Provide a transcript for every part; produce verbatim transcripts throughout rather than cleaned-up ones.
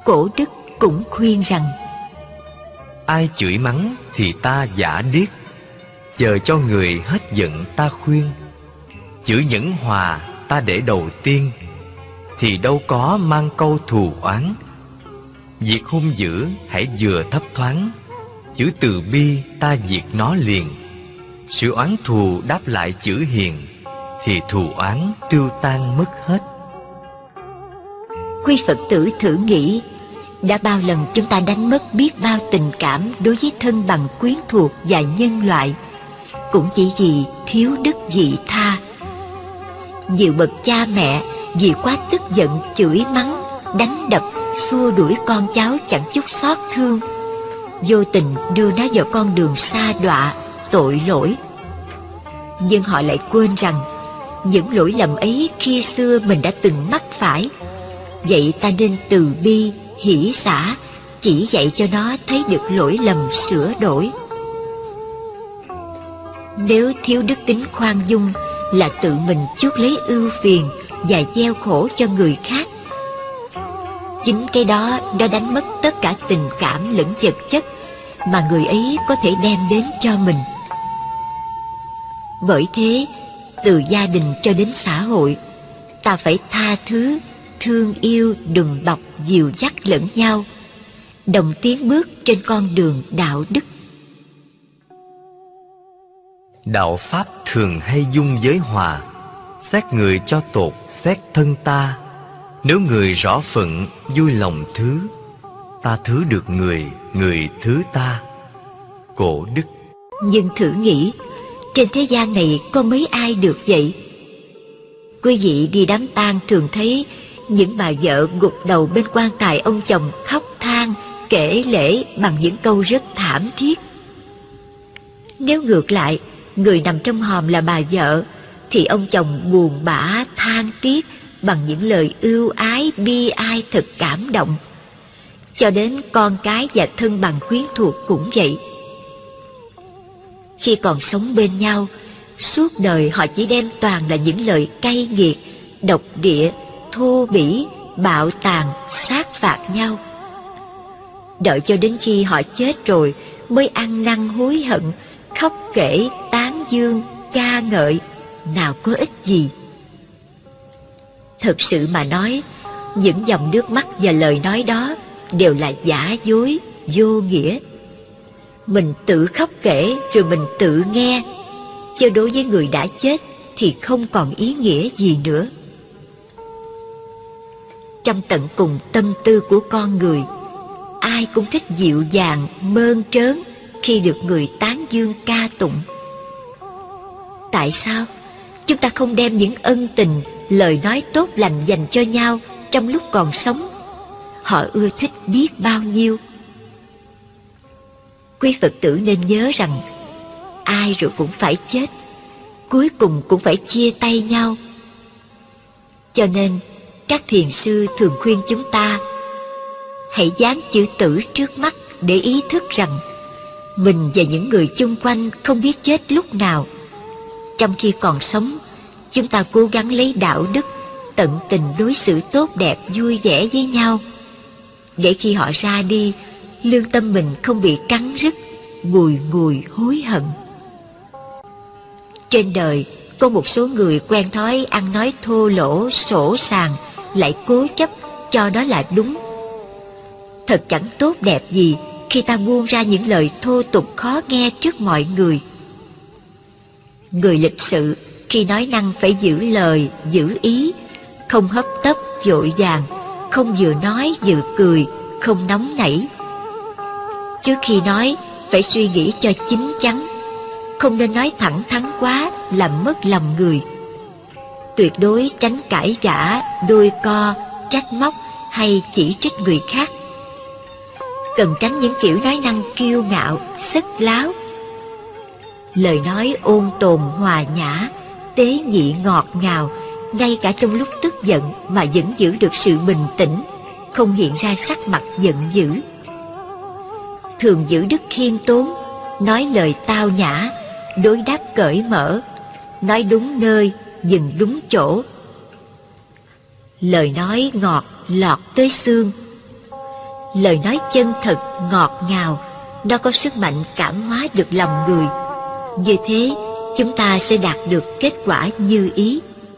Cổ đức cũng khuyên rằng: ai chửi mắng thì ta giả điếc, chờ cho người hết giận ta khuyên. Chữ nhẫn hòa ta để đầu tiên, thì đâu có mang câu thù oán. Việc hung dữ hãy vừa thấp thoáng, chữ từ bi ta diệt nó liền. Sự oán thù đáp lại chữ hiền, thì thù oán tiêu tan mất hết. Quý Phật tử thử nghĩ, đã bao lần chúng ta đánh mất biết bao tình cảm đối với thân bằng quyến thuộc và nhân loại, cũng chỉ vì thiếu đức vị tha. Nhiều bậc cha mẹ vì quá tức giận chửi mắng, đánh đập, xua đuổi con cháu chẳng chút xót thương, vô tình đưa nó vào con đường sa đọa, tội lỗi. Nhưng họ lại quên rằng những lỗi lầm ấy khi xưa mình đã từng mắc phải. Vậy ta nên từ bi, hỷ xả, chỉ dạy cho nó thấy được lỗi lầm sửa đổi. Nếu thiếu đức tính khoan dung là tự mình chuốc lấy ưu phiền và gieo khổ cho người khác. Chính cái đó đã đánh mất tất cả tình cảm lẫn vật chất mà người ấy có thể đem đến cho mình. Bởi thế, từ gia đình cho đến xã hội, ta phải tha thứ, thương yêu, đùm bọc, dìu dắt lẫn nhau, đồng tiến bước trên con đường đạo đức. Đạo Pháp thường hay dung giới hòa, xét người cho tột, xét thân ta. Nếu người rõ phận, vui lòng thứ, ta thứ được người, người thứ ta. Cổ đức. Nhưng thử nghĩ, trên thế gian này có mấy ai được vậy? Quý vị đi đám tang thường thấy những bà vợ gục đầu bên quan tài ông chồng khóc than, kể lể bằng những câu rất thảm thiết. Nếu ngược lại, người nằm trong hòm là bà vợ, thì ông chồng buồn bã than tiếc bằng những lời ưu ái bi ai thật cảm động. Cho đến con cái và thân bằng quyến thuộc cũng vậy. Khi còn sống bên nhau, suốt đời họ chỉ đem toàn là những lời cay nghiệt, độc địa, thô bỉ, bạo tàn, sát phạt nhau. Đợi cho đến khi họ chết rồi mới ăn năn hối hận, khóc kể, tán dương, ca ngợi, nào có ích gì. Thật sự mà nói, những dòng nước mắt và lời nói đó đều là giả dối, vô nghĩa. Mình tự khóc kể rồi mình tự nghe, chứ đối với người đã chết thì không còn ý nghĩa gì nữa. Trong tận cùng tâm tư của con người, ai cũng thích dịu dàng, mơn trớn khi được người tán dương ca tụng. Tại sao chúng ta không đem những ân tình, lời nói tốt lành dành cho nhau trong lúc còn sống? Họ ưa thích biết bao nhiêu. Quý Phật tử nên nhớ rằng ai rồi cũng phải chết, cuối cùng cũng phải chia tay nhau. Cho nên các thiền sư thường khuyên chúng ta hãy dán chữ tử trước mắt để ý thức rằng mình và những người chung quanh không biết chết lúc nào. Trong khi còn sống, chúng ta cố gắng lấy đạo đức, tận tình đối xử tốt đẹp, vui vẻ với nhau, để khi họ ra đi, lương tâm mình không bị cắn rứt, bùi ngùi hối hận. Trên đời có một số người quen thói ăn nói thô lỗ, sỗ sàng, lại cố chấp cho đó là đúng. Thật chẳng tốt đẹp gì khi ta buông ra những lời thô tục khó nghe trước mọi người. Người lịch sự khi nói năng phải giữ lời, giữ ý, không hấp tấp, vội vàng, không vừa nói vừa cười, không nóng nảy. Trước khi nói phải suy nghĩ cho chín chắn, không nên nói thẳng thắn quá làm mất lòng người. Tuyệt đối tránh cãi vã, đôi co, trách móc hay chỉ trích người khác. Cần tránh những kiểu nói năng kiêu ngạo, sất láo. Lời nói ôn tồn hòa nhã, tế nhị ngọt ngào, ngay cả trong lúc tức giận mà vẫn giữ được sự bình tĩnh, không hiện ra sắc mặt giận dữ. Thường giữ đức khiêm tốn, nói lời tao nhã, đối đáp cởi mở, nói đúng nơi, dừng đúng chỗ. Lời nói ngọt lọt tới xương. Lời nói chân thật, ngọt ngào, nó có sức mạnh cảm hóa được lòng người. Như thế, chúng ta sẽ đạt được kết quả như ý.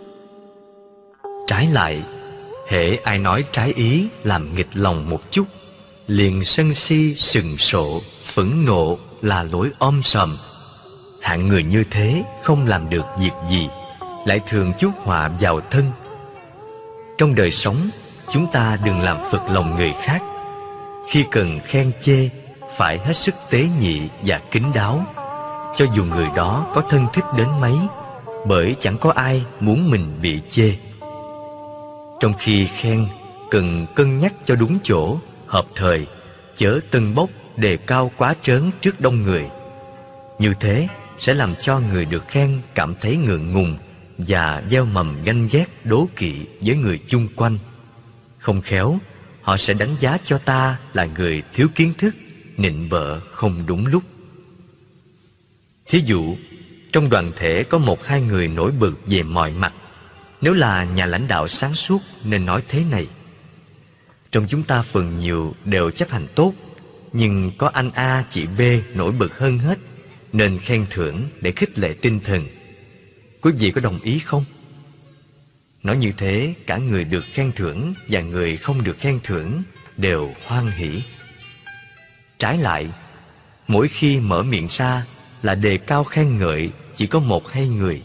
Trái lại, hễ ai nói trái ý làm nghịch lòng một chút, liền sân si, sừng sộ, phẫn nộ là lối om sòm. Hạng người như thế không làm được việc gì, lại thường chuốc họa vào thân. Trong đời sống, chúng ta đừng làm phật lòng người khác. Khi cần khen chê, phải hết sức tế nhị và kín đáo, cho dù người đó có thân thích đến mấy, bởi chẳng có ai muốn mình bị chê. Trong khi khen, cần cân nhắc cho đúng chỗ, hợp thời, chớ tâng bốc đề cao quá trớn trước đông người. Như thế sẽ làm cho người được khen cảm thấy ngượng ngùng và gieo mầm ganh ghét đố kỵ với người chung quanh. Không khéo, họ sẽ đánh giá cho ta là người thiếu kiến thức, nịnh bợ không đúng lúc. Thí dụ, trong đoàn thể có một hai người nổi bật về mọi mặt. Nếu là nhà lãnh đạo sáng suốt nên nói thế này: trong chúng ta phần nhiều đều chấp hành tốt, nhưng có anh A chị B nổi bật hơn hết, nên khen thưởng để khích lệ tinh thần. Quý vị có đồng ý không? Nói như thế, cả người được khen thưởng và người không được khen thưởng đều hoan hỉ. Trái lại, mỗi khi mở miệng ra là đề cao khen ngợi chỉ có một hai người.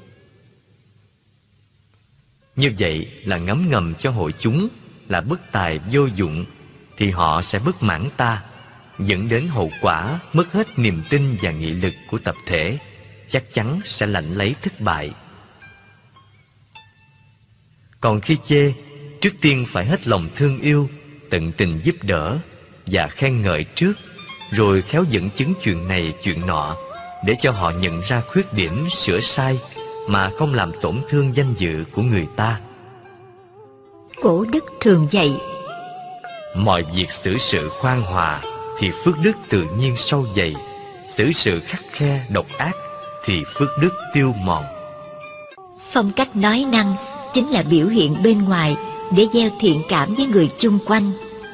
Như vậy là ngấm ngầm cho hội chúng là bất tài vô dụng, thì họ sẽ bất mãn ta, dẫn đến hậu quả mất hết niềm tin và nghị lực của tập thể, chắc chắn sẽ lãnh lấy thất bại. Còn khi chê, trước tiên phải hết lòng thương yêu, tận tình giúp đỡ và khen ngợi trước, rồi khéo dẫn chứng chuyện này chuyện nọ, để cho họ nhận ra khuyết điểm sửa sai mà không làm tổn thương danh dự của người ta. Cổ đức thường dạy: mọi việc xử sự khoan hòa thì phước đức tự nhiên sâu dày, xử sự khắt khe độc ác thì phước đức tiêu mòn. Phong cách nói năng chính là biểu hiện bên ngoài để gieo thiện cảm với người chung quanh.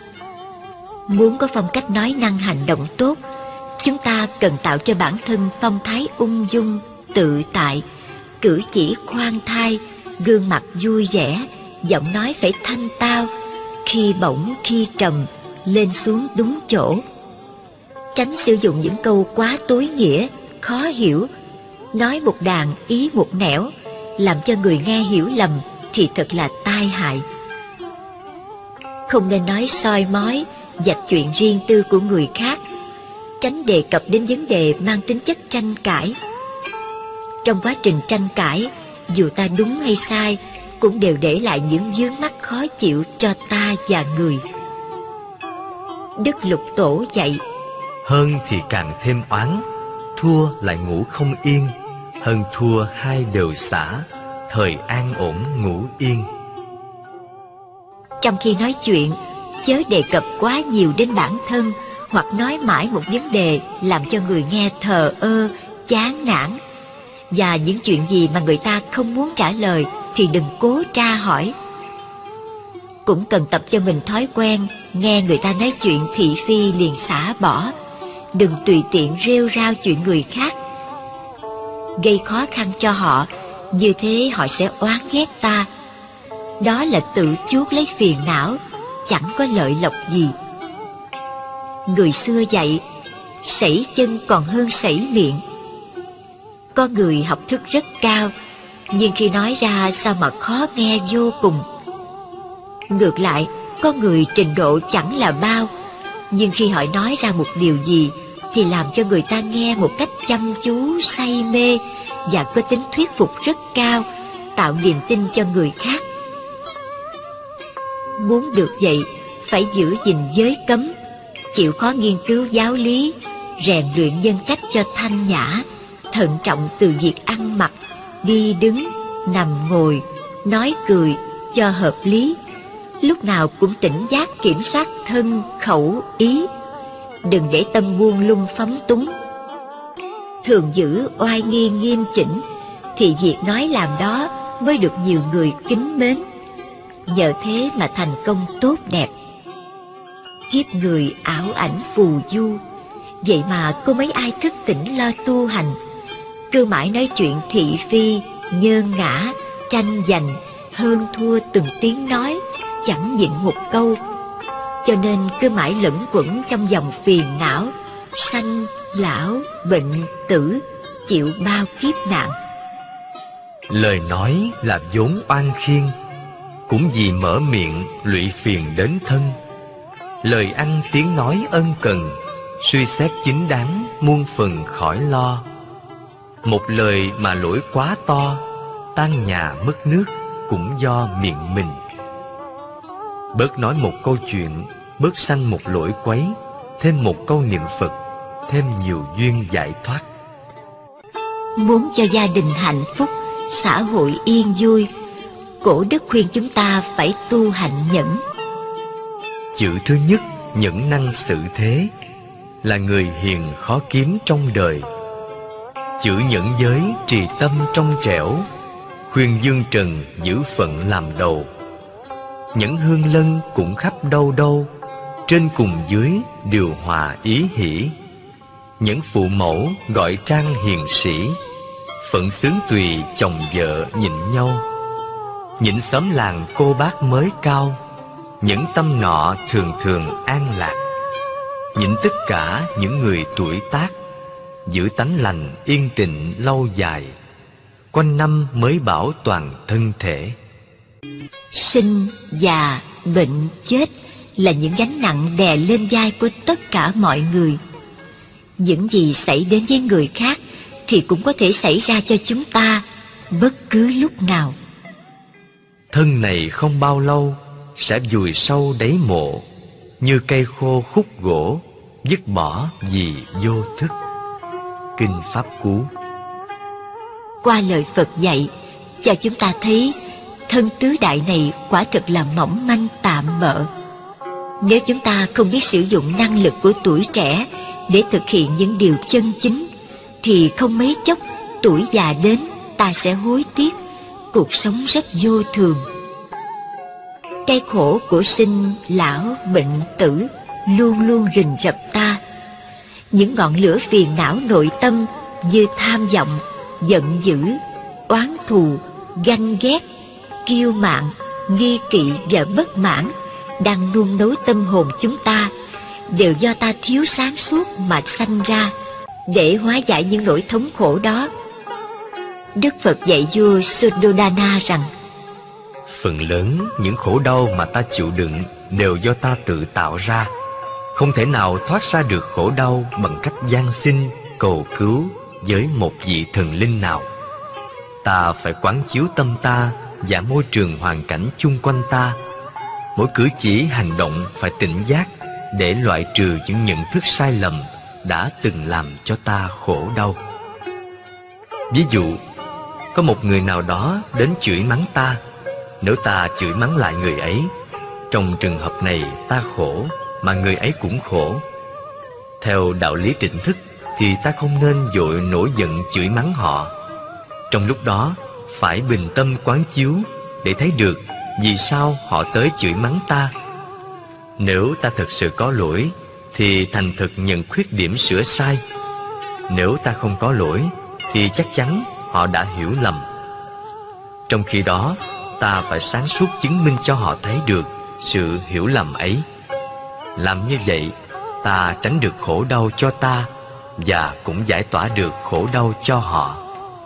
Muốn có phong cách nói năng hành động tốt, chúng ta cần tạo cho bản thân phong thái ung dung, tự tại, cử chỉ khoan thai, gương mặt vui vẻ, giọng nói phải thanh tao, khi bổng khi trầm, lên xuống đúng chỗ. Tránh sử dụng những câu quá tối nghĩa, khó hiểu, nói một đàng ý một nẻo, làm cho người nghe hiểu lầm thì thật là tai hại. Không nên nói soi mói, vạch chuyện riêng tư của người khác, tránh đề cập đến vấn đề mang tính chất tranh cãi. Trong quá trình tranh cãi, dù ta đúng hay sai, cũng đều để lại những vướng mắc khó chịu cho ta và người. Đức Lục Tổ dạy: hơn thì càng thêm oán, thua lại ngủ không yên, hơn thua hai đều xả, thời an ổn ngủ yên. Trong khi nói chuyện, chớ đề cập quá nhiều đến bản thân, hoặc nói mãi một vấn đề làm cho người nghe thờ ơ, chán nản. Và những chuyện gì mà người ta không muốn trả lời thì đừng cố tra hỏi. Cũng cần tập cho mình thói quen nghe người ta nói chuyện thị phi liền xả bỏ, đừng tùy tiện rêu rao chuyện người khác, gây khó khăn cho họ. Như thế họ sẽ oán ghét ta. Đó là tự chuốc lấy phiền não, chẳng có lợi lộc gì. Người xưa dạy: sẩy chân còn hơn sẩy miệng. Có người học thức rất cao, nhưng khi nói ra sao mà khó nghe vô cùng. Ngược lại, có người trình độ chẳng là bao, nhưng khi họ nói ra một điều gì thì làm cho người ta nghe một cách chăm chú, say mê và có tính thuyết phục rất cao, tạo niềm tin cho người khác. Muốn được vậy, phải giữ gìn giới cấm, chịu khó nghiên cứu giáo lý, rèn luyện nhân cách cho thanh nhã, thận trọng từ việc ăn mặc, đi đứng, nằm ngồi, nói cười cho hợp lý, lúc nào cũng tỉnh giác kiểm soát thân, khẩu, ý, đừng để tâm buông lung phóng túng. Thường giữ oai nghi nghiêm chỉnh, thì việc nói làm đó mới được nhiều người kính mến, nhờ thế mà thành công tốt đẹp. Kiếp người ảo ảnh phù du, vậy mà có mấy ai thức tỉnh lo tu hành. Cứ mãi nói chuyện thị phi, nhơn ngã, tranh giành, hơn thua từng tiếng nói, chẳng nhịn một câu. Cho nên cứ mãi lẫn quẩn trong dòng phiền não, sanh, lão, bệnh, tử, chịu bao kiếp nạn. Lời nói là vốn oan khiên, cũng vì mở miệng lụy phiền đến thân. Lời ăn tiếng nói ân cần, suy xét chính đáng muôn phần khỏi lo. Một lời mà lỗi quá to, tan nhà mất nước cũng do miệng mình. Bớt nói một câu chuyện, bớt sanh một lỗi quấy, thêm một câu niệm Phật, thêm nhiều duyên giải thoát. Muốn cho gia đình hạnh phúc, xã hội yên vui, Cổ đức khuyên chúng ta phải tu hành nhẫn. Chữ thứ nhất, nhẫn năng xử thế, là người hiền khó kiếm trong đời. Chữ nhẫn giới trì tâm trong trẻo, khuyên dương trần giữ phận làm đầu. Nhẫn hương lân cũng khắp đâu đâu, trên cùng dưới điều hòa ý hỷ. Nhẫn phụ mẫu gọi trang hiền sĩ, phận xướng tùy chồng vợ nhịn nhau. Nhịn xóm làng cô bác mới cao, nhẫn tâm nọ thường thường an lạc. Nhịn tất cả những người tuổi tác, giữ tánh lành yên tịnh lâu dài, quanh năm mới bảo toàn thân thể. Sinh, già, bệnh, chết là những gánh nặng đè lên vai của tất cả mọi người. Những gì xảy đến với người khác thì cũng có thể xảy ra cho chúng ta bất cứ lúc nào. Thân này không bao lâu sẽ vùi sâu đáy mộ, như cây khô khúc gỗ, dứt bỏ vì vô thức. Kinh Pháp Cú. Qua lời Phật dạy, cho chúng ta thấy thân tứ đại này quả thực là mỏng manh tạm bợ. Nếu chúng ta không biết sử dụng năng lực của tuổi trẻ để thực hiện những điều chân chính, thì không mấy chốc tuổi già đến ta sẽ hối tiếc. Cuộc sống rất vô thường. Cái khổ của sinh, lão, bệnh, tử luôn luôn rình rập ta. Những ngọn lửa phiền não nội tâm như tham vọng, giận dữ, oán thù, ganh ghét, kiêu mạn, nghi kỵ và bất mãn đang nung nấu tâm hồn chúng ta, đều do ta thiếu sáng suốt mà sanh ra. Để hóa giải những nỗi thống khổ đó, Đức Phật dạy vua Suddhodana rằng: phần lớn những khổ đau mà ta chịu đựng đều do ta tự tạo ra. Không thể nào thoát ra được khổ đau bằng cách van xin, cầu cứu với một vị thần linh nào. Ta phải quán chiếu tâm ta và môi trường hoàn cảnh chung quanh ta. Mỗi cử chỉ hành động phải tỉnh giác để loại trừ những nhận thức sai lầm đã từng làm cho ta khổ đau. Ví dụ, có một người nào đó đến chửi mắng ta. Nếu ta chửi mắng lại người ấy, trong trường hợp này ta khổ mà người ấy cũng khổ. Theo đạo lý tỉnh thức thì ta không nên vội nổi giận chửi mắng họ. Trong lúc đó phải bình tâm quán chiếu để thấy được vì sao họ tới chửi mắng ta. Nếu ta thực sự có lỗi thì thành thực nhận khuyết điểm sửa sai. Nếu ta không có lỗi thì chắc chắn họ đã hiểu lầm. Trong khi đó ta phải sáng suốt chứng minh cho họ thấy được sự hiểu lầm ấy. Làm như vậy ta tránh được khổ đau cho ta và cũng giải tỏa được khổ đau cho họ.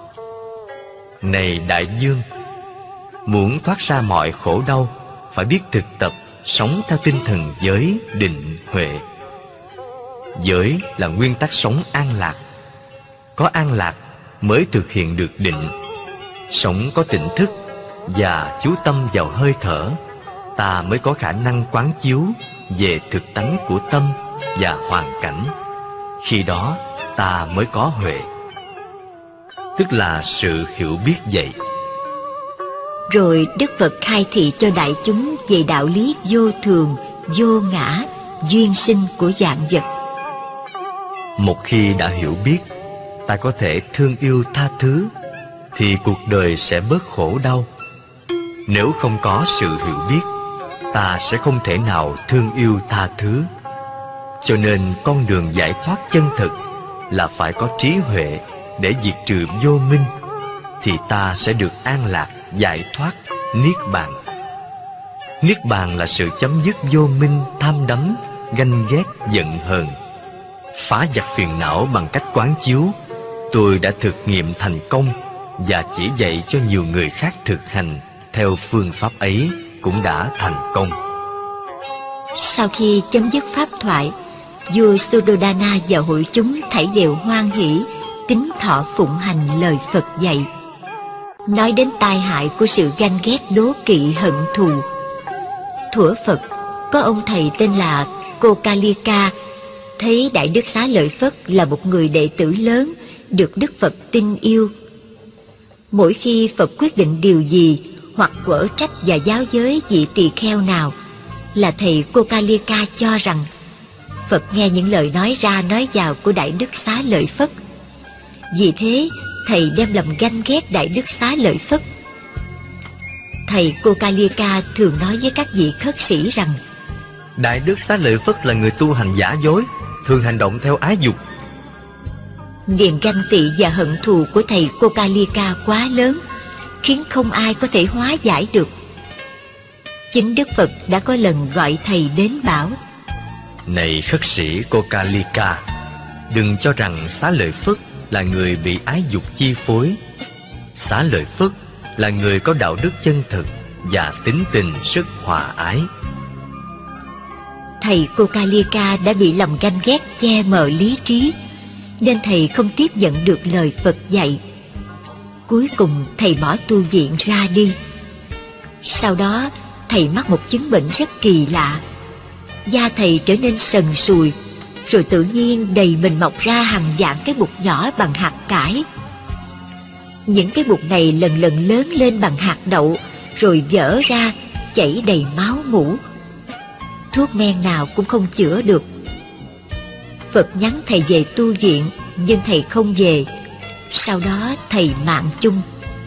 Này đại dương, muốn thoát ra mọi khổ đau phải biết thực tập sống theo tinh thần giới, định, huệ. Giới là nguyên tắc sống an lạc. Có an lạc mới thực hiện được định. Sống có tỉnh thức và chú tâm vào hơi thở, ta mới có khả năng quán chiếu về thực tánh của tâm và hoàn cảnh. Khi đó ta mới có huệ, tức là sự hiểu biết vậy. Rồi Đức Phật khai thị cho đại chúng về đạo lý vô thường, vô ngã, duyên sinh của vạn vật. Một khi đã hiểu biết, ta có thể thương yêu tha thứ, thì cuộc đời sẽ bớt khổ đau. Nếu không có sự hiểu biết, ta sẽ không thể nào thương yêu tha thứ. Cho nên con đường giải thoát chân thực là phải có trí huệ để diệt trừ vô minh, thì ta sẽ được an lạc, giải thoát, niết bàn. Niết bàn là sự chấm dứt vô minh, tham đắm, ganh ghét, giận hờn. Phá giặc phiền não bằng cách quán chiếu, tôi đã thực nghiệm thành công và chỉ dạy cho nhiều người khác thực hành theo phương pháp ấy cũng đã thành công. Sau khi chấm dứt pháp thoại, vua Suddhodana và hội chúng thảy đều hoan hỷ, tín thọ phụng hành lời Phật dạy. Nói đến tai hại của sự ganh ghét, đố kỵ, hận thù. Thuở Phật, có ông thầy tên là Kokalika, thấy Đại Đức Xá Lợi Phất là một người đệ tử lớn, được Đức Phật tin yêu. Mỗi khi Phật quyết định điều gì hoặc quở trách và giáo giới vị tỳ kheo nào, là thầy Kokalika cho rằng Phật nghe những lời nói ra nói vào của Đại Đức Xá Lợi Phất. Vì thế, thầy đem lòng ganh ghét Đại Đức Xá Lợi Phất. Thầy Kokalika thường nói với các vị khất sĩ rằng Đại Đức Xá Lợi Phất là người tu hành giả dối, thường hành động theo ái dục. Niềm ganh tị và hận thù của thầy Kokalika quá lớn, khiến không ai có thể hóa giải được. Chính Đức Phật đã có lần gọi thầy đến bảo: Này khất sĩ Kokalika, đừng cho rằng Xá Lợi Phất là người bị ái dục chi phối. Xá Lợi Phất là người có đạo đức chân thực và tính tình rất hòa ái. Thầy Kokalika đã bị lòng ganh ghét che mờ lý trí, nên thầy không tiếp nhận được lời Phật dạy. Cuối cùng thầy bỏ tu viện ra đi. Sau đó thầy mắc một chứng bệnh rất kỳ lạ. Da thầy trở nên sần sùi, rồi tự nhiên đầy mình mọc ra hàng vạn cái bụt nhỏ bằng hạt cải. Những cái bụt này lần lần lớn lên bằng hạt đậu, rồi vỡ ra, chảy đầy máu mủ. Thuốc men nào cũng không chữa được. Phật nhắn thầy về tu viện, nhưng thầy không về. Sau đó thầy mạng chung.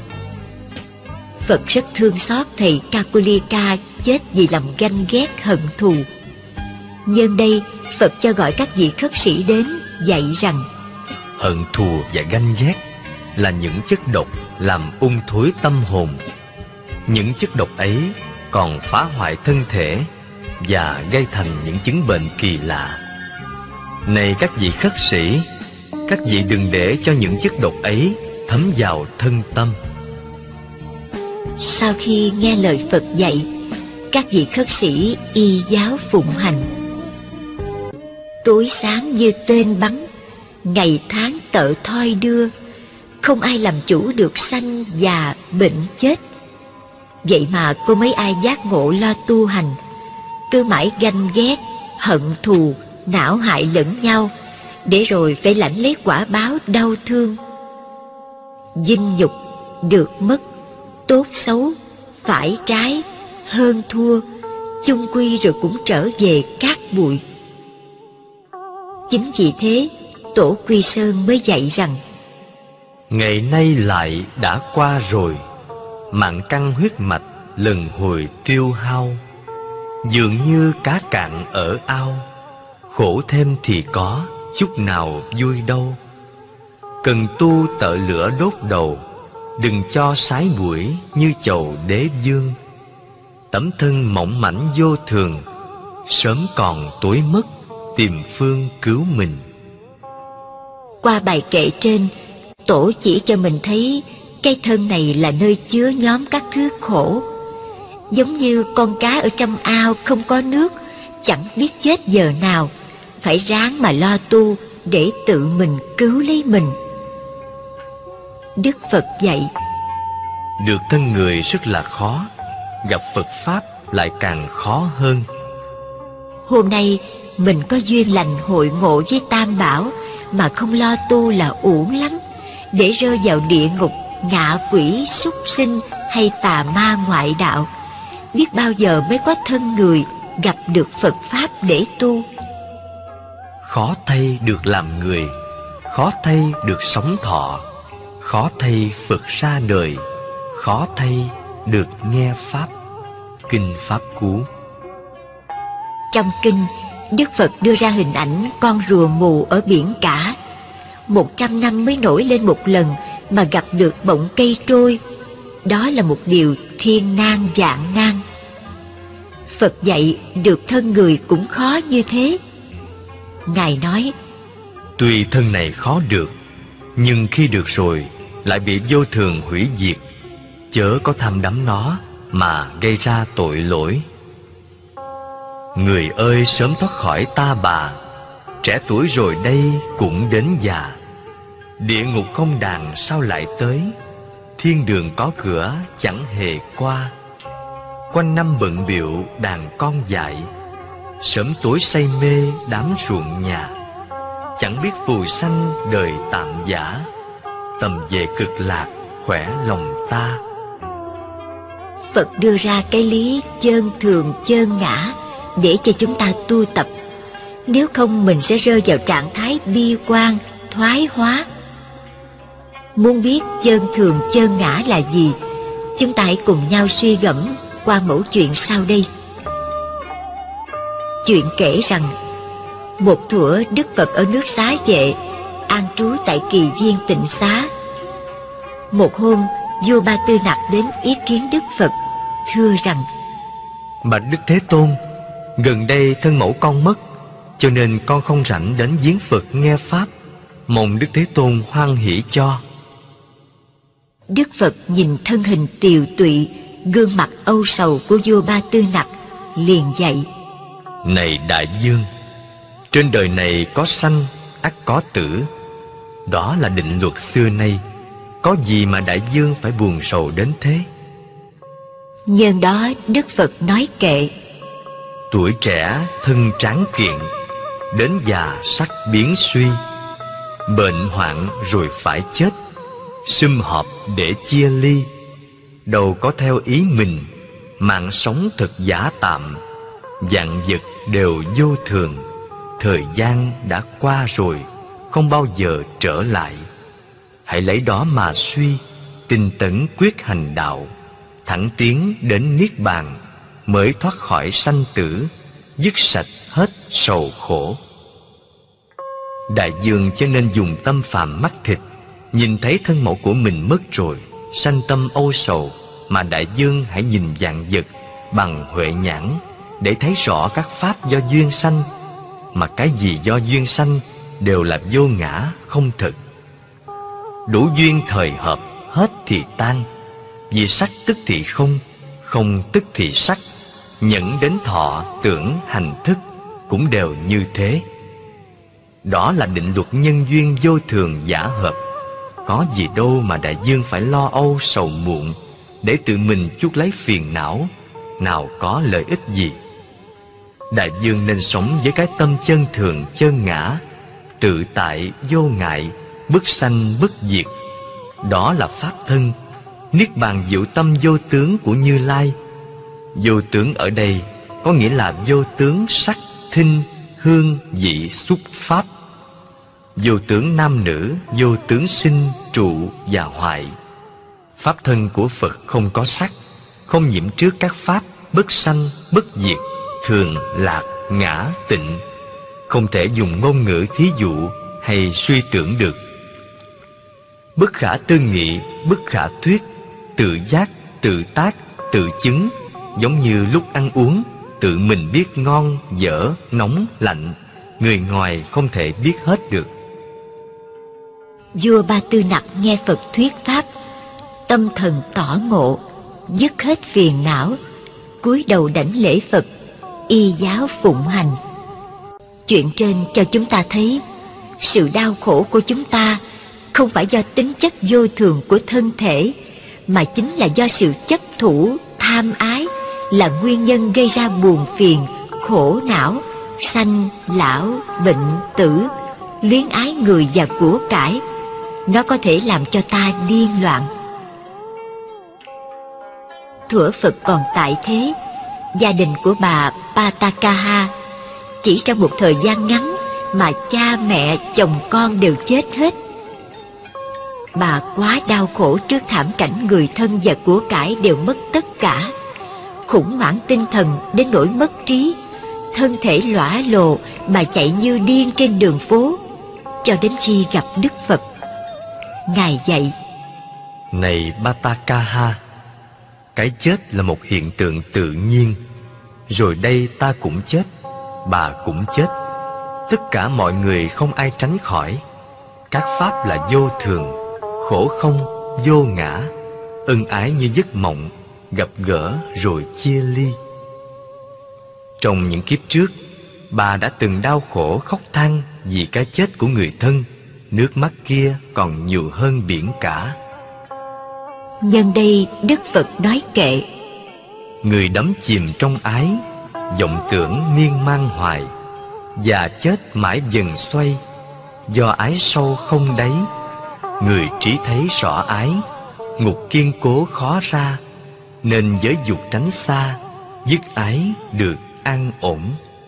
Phật rất thương xót thầy Kokalika chết vì lòng ganh ghét hận thù. Nhân đây, Phật cho gọi các vị khất sĩ đến dạy rằng hận thù và ganh ghét là những chất độc làm ung thối tâm hồn. Những chất độc ấy còn phá hoại thân thể và gây thành những chứng bệnh kỳ lạ. Này các vị khất sĩ, các vị đừng để cho những chất độc ấy thấm vào thân tâm. Sau khi nghe lời Phật dạy, các vị khất sĩ y giáo phụng hành. Tối sáng như tên bắn, ngày tháng tợ thoi đưa, không ai làm chủ được sanh già bệnh chết. Vậy mà có mấy ai giác ngộ lo tu hành, cứ mãi ganh ghét, hận thù, não hại lẫn nhau, để rồi phải lãnh lấy quả báo đau thương. Vinh nhục, được mất, tốt xấu, phải trái, hơn thua, chung quy rồi cũng trở về cát bụi. Chính vì thế, Tổ Quy Sơn mới dạy rằng ngày nay lại đã qua rồi, mạng căn huyết mạch lần hồi tiêu hao. Dường như cá cạn ở ao, khổ thêm thì có, chút nào vui đâu. Cần tu tợ lửa đốt đầu, đừng cho sái bụi như chầu đế dương. Tấm thân mỏng mảnh vô thường, sớm còn tối mất, tìm phương cứu mình. Qua bài kệ trên, Tổ chỉ cho mình thấy cái thân này là nơi chứa nhóm các thứ khổ. Giống như con cá ở trong ao không có nước, chẳng biết chết giờ nào, phải ráng mà lo tu để tự mình cứu lấy mình. Đức Phật dạy được thân người rất là khó, gặp Phật Pháp lại càng khó hơn. Hôm nay mình có duyên lành hội ngộ với Tam Bảo mà không lo tu là uổng lắm, để rơi vào địa ngục, ngạ quỷ, súc sinh hay tà ma ngoại đạo. Biết bao giờ mới có thân người gặp được Phật Pháp để tu. Khó thay được làm người, khó thay được sống thọ, khó thay Phật ra đời, khó thay được nghe Pháp. Kinh Pháp Cú. Trong kinh, Đức Phật đưa ra hình ảnh con rùa mù ở biển cả. Một trăm năm mới nổi lên một lần mà gặp được bọng cây trôi. Đó là một điều thiên nan vạn nan. Phật dạy được thân người cũng khó như thế. Ngài nói, tuy thân này khó được, nhưng khi được rồi lại bị vô thường hủy diệt. Chớ có tham đắm nó mà gây ra tội lỗi. Người ơi, sớm thoát khỏi ta bà, trẻ tuổi rồi đây cũng đến già. Địa ngục không đàn sao lại tới, thiên đường có cửa chẳng hề qua. Quanh năm bận bịu đàn con dại, sớm tối say mê đám ruộng nhà. Chẳng biết phù sanh đời tạm giả, tầm về cực lạc khỏe lòng ta. Phật đưa ra cái lý chơn thường chơn ngã để cho chúng ta tu tập. Nếu không mình sẽ rơi vào trạng thái bi quan, thoái hóa. Muốn biết chơn thường chơn ngã là gì, chúng ta hãy cùng nhau suy gẫm qua mẫu chuyện sau đây. Chuyện kể rằng, một thuở Đức Phật ở nước Xá Vệ, an trú tại Kỳ Viên Tịnh Xá. Một hôm, vua Ba Tư Nặc đến ý kiến Đức Phật, thưa rằng: Bạch Đức Thế Tôn, gần đây thân mẫu con mất, cho nên con không rảnh đến viếng Phật nghe Pháp, mong Đức Thế Tôn hoan hỷ cho. Đức Phật nhìn thân hình tiều tụy, gương mặt âu sầu của vua Ba Tư Nặc, liền dạy: Này đại vương, trên đời này có sanh ắt có tử, đó là định luật xưa nay, có gì mà đại vương phải buồn sầu đến thế? Nhân đó Đức Phật nói kệ: Tuổi trẻ thân tráng kiện, đến già sắc biến suy, bệnh hoạn rồi phải chết, sum họp để chia ly. Đâu có theo ý mình, mạng sống thật giả tạm, vạn vật đều vô thường, thời gian đã qua rồi, không bao giờ trở lại. Hãy lấy đó mà suy, tinh tấn quyết hành đạo, thẳng tiến đến niết bàn, mới thoát khỏi sanh tử, dứt sạch hết sầu khổ. Đại vương cho nên dùng tâm phàm mắt thịt, nhìn thấy thân mẫu của mình mất rồi, sanh tâm âu sầu, mà đại vương hãy nhìn vạn vật bằng huệ nhãn, để thấy rõ các pháp do duyên sanh, mà cái gì do duyên sanh đều là vô ngã không thực. Đủ duyên thời hợp, hết thì tan, vì sắc tức thì không, không tức thì sắc, nhẫn đến thọ tưởng hành thức cũng đều như thế. Đó là định luật nhân duyên vô thường giả hợp. Có gì đâu mà đại vương phải lo âu sầu muộn, để tự mình chuốc lấy phiền não, nào có lợi ích gì. Đại vương nên sống với cái tâm chân thường chân ngã, tự tại vô ngại, bất sanh bất diệt. Đó là pháp thân, niết bàn diệu tâm vô tướng của Như Lai. Vô tướng ở đây có nghĩa là vô tướng sắc, thinh, hương, vị, xúc, pháp. Vô tướng nam nữ, vô tướng sinh, trụ và hoại. Pháp thân của Phật không có sắc, không nhiễm trước các pháp, bất sanh, bất diệt, thường, lạc, ngã, tịnh. Không thể dùng ngôn ngữ thí dụ hay suy tưởng được. Bất khả tư nghị, bất khả thuyết, tự giác, tự tác, tự chứng. Giống như lúc ăn uống, tự mình biết ngon, dở, nóng, lạnh, người ngoài không thể biết hết được. Vua Ba Tư Nặc nghe Phật thuyết pháp, tâm thần tỏ ngộ, dứt hết phiền não, cúi đầu đảnh lễ Phật, y giáo phụng hành. Chuyện trên cho chúng ta thấy, sự đau khổ của chúng ta không phải do tính chất vô thường của thân thể, mà chính là do sự chấp thủ, tham ái là nguyên nhân gây ra buồn phiền, khổ não, sanh, lão, bệnh, tử, luyến ái người và của cải. Nó có thể làm cho ta điên loạn. Thuở Phật còn tại thế, gia đình của bà Patakaha chỉ trong một thời gian ngắn mà cha mẹ, chồng con đều chết hết. Bà quá đau khổ trước thảm cảnh người thân và của cải đều mất tất cả, khủng hoảng tinh thần đến nỗi mất trí, thân thể lõa lồ mà chạy như điên trên đường phố, cho đến khi gặp Đức Phật. Ngài dạy: Này Batakaha, cái chết là một hiện tượng tự nhiên. Rồi đây ta cũng chết, bà cũng chết. Tất cả mọi người không ai tránh khỏi. Các pháp là vô thường, khổ không, vô ngã, ân ái như giấc mộng, gặp gỡ rồi chia ly. Trong những kiếp trước, bà đã từng đau khổ khóc than vì cái chết của người thân. Nước mắt kia còn nhiều hơn biển cả. Nhân đây Đức Phật nói kệ: Người đắm chìm trong ái, vọng tưởng miên man hoài, và chết mãi dần xoay, do ái sâu không đáy. Người trí thấy rõ ái, ngục kiên cố khó ra, nên giới dục tránh xa, dứt ái được an ổn.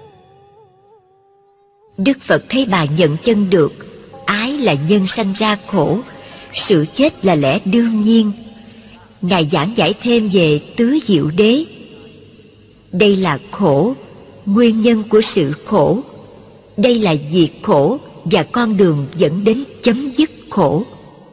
Đức Phật thấy bà nhận chân được ái là nhân sanh ra khổ, sự chết là lẽ đương nhiên. Ngài giảng giải thêm về tứ diệu đế. Đây là khổ, nguyên nhân của sự khổ. Đây là diệt khổ và con đường dẫn đến chấm dứt khổ.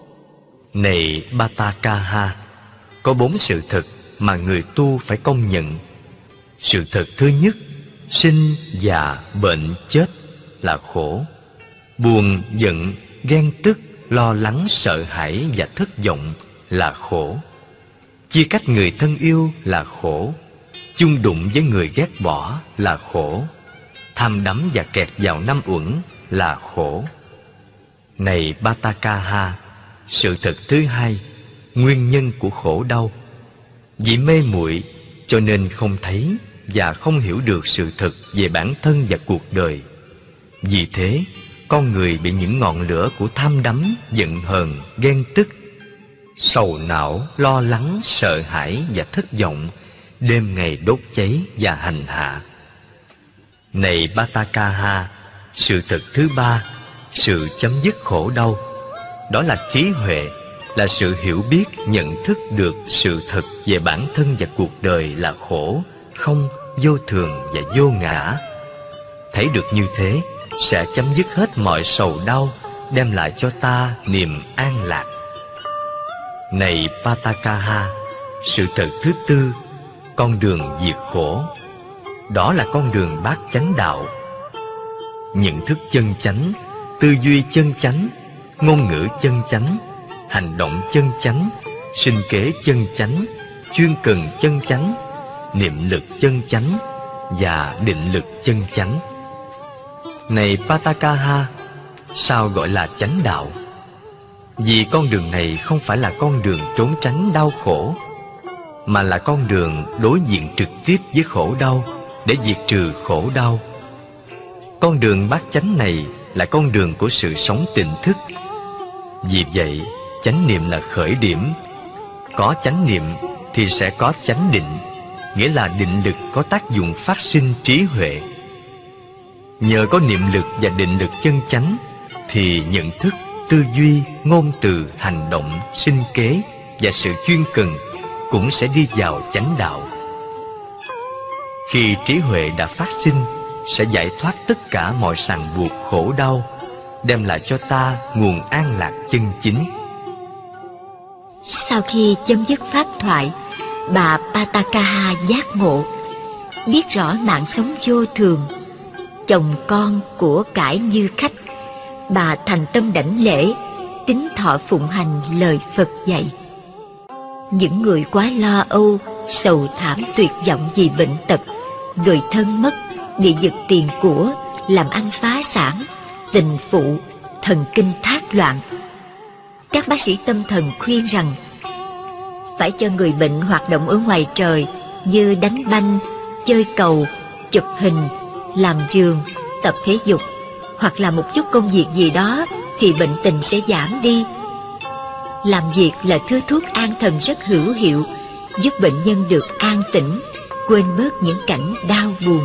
Này Batakaha, có bốn sự thật mà người tu phải công nhận. Sự thật thứ nhất, sinh, già, bệnh, chết là khổ. Buồn, giận, ghen tức, lo lắng, sợ hãi và thất vọng là khổ. Chia cách người thân yêu là khổ. Chung đụng với người ghét bỏ là khổ. Tham đắm và kẹt vào năm uẩn là khổ. Này Batakaha, sự thật thứ hai, nguyên nhân của khổ đau. Vì mê muội cho nên không thấy và không hiểu được sự thật về bản thân và cuộc đời. Vì thế, con người bị những ngọn lửa của tham đắm, giận hờn, ghen tức, sầu não, lo lắng, sợ hãi và thất vọng đêm ngày đốt cháy và hành hạ. Này Batakaha, sự thật thứ ba, sự chấm dứt khổ đau, đó là trí huệ, là sự hiểu biết, nhận thức được sự thật về bản thân và cuộc đời là khổ, không, vô thường và vô ngã. Thấy được như thế sẽ chấm dứt hết mọi sầu đau, đem lại cho ta niềm an lạc. Này Batakaha, sự thật thứ tư, con đường diệt khổ, đó là con đường bát chánh đạo. Nhận thức chân chánh, tư duy chân chánh, ngôn ngữ chân chánh, hành động chân chánh, sinh kế chân chánh, chuyên cần chân chánh, niệm lực chân chánh và định lực chân chánh. Này Batakaha, sao gọi là chánh đạo? Vì con đường này không phải là con đường trốn tránh đau khổ, mà là con đường đối diện trực tiếp với khổ đau để diệt trừ khổ đau. Con đường bát chánh này là con đường của sự sống tỉnh thức. Vì vậy, chánh niệm là khởi điểm. Có chánh niệm thì sẽ có chánh định, nghĩa là định lực có tác dụng phát sinh trí huệ. Nhờ có niệm lực và định lực chân chánh thì nhận thức, tư duy, ngôn từ, hành động, sinh kế và sự chuyên cần cũng sẽ đi vào chánh đạo. Khi trí huệ đã phát sinh, sẽ giải thoát tất cả mọi ràng buộc khổ đau, đem lại cho ta nguồn an lạc chân chính. Sau khi chấm dứt pháp thoại, bà Batakaha giác ngộ, biết rõ mạng sống vô thường, chồng con của cải như khách. Bà thành tâm đảnh lễ, tín thọ phụng hành lời Phật dạy. Những người quá lo âu, sầu thảm tuyệt vọng vì bệnh tật, người thân mất, địa vực tiền của, làm ăn phá sản, tình phụ, thần kinh thác loạn. Các bác sĩ tâm thần khuyên rằng phải cho người bệnh hoạt động ở ngoài trời như đánh banh, chơi cầu, chụp hình, làm vườn, tập thể dục, hoặc là một chút công việc gì đó thì bệnh tình sẽ giảm đi. Làm việc là thứ thuốc an thần rất hữu hiệu, giúp bệnh nhân được an tĩnh, quên bớt những cảnh đau buồn.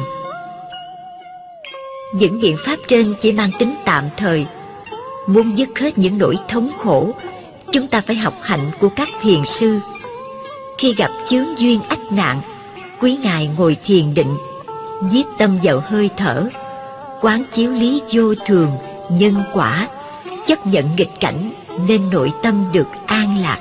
Những biện pháp trên chỉ mang tính tạm thời. Muốn dứt hết những nỗi thống khổ, chúng ta phải học hạnh của các thiền sư. Khi gặp chướng duyên ách nạn, quý ngài ngồi thiền định, nhiếp tâm vào hơi thở, quán chiếu lý vô thường, nhân quả, chấp nhận nghịch cảnh nên nội tâm được an lạc.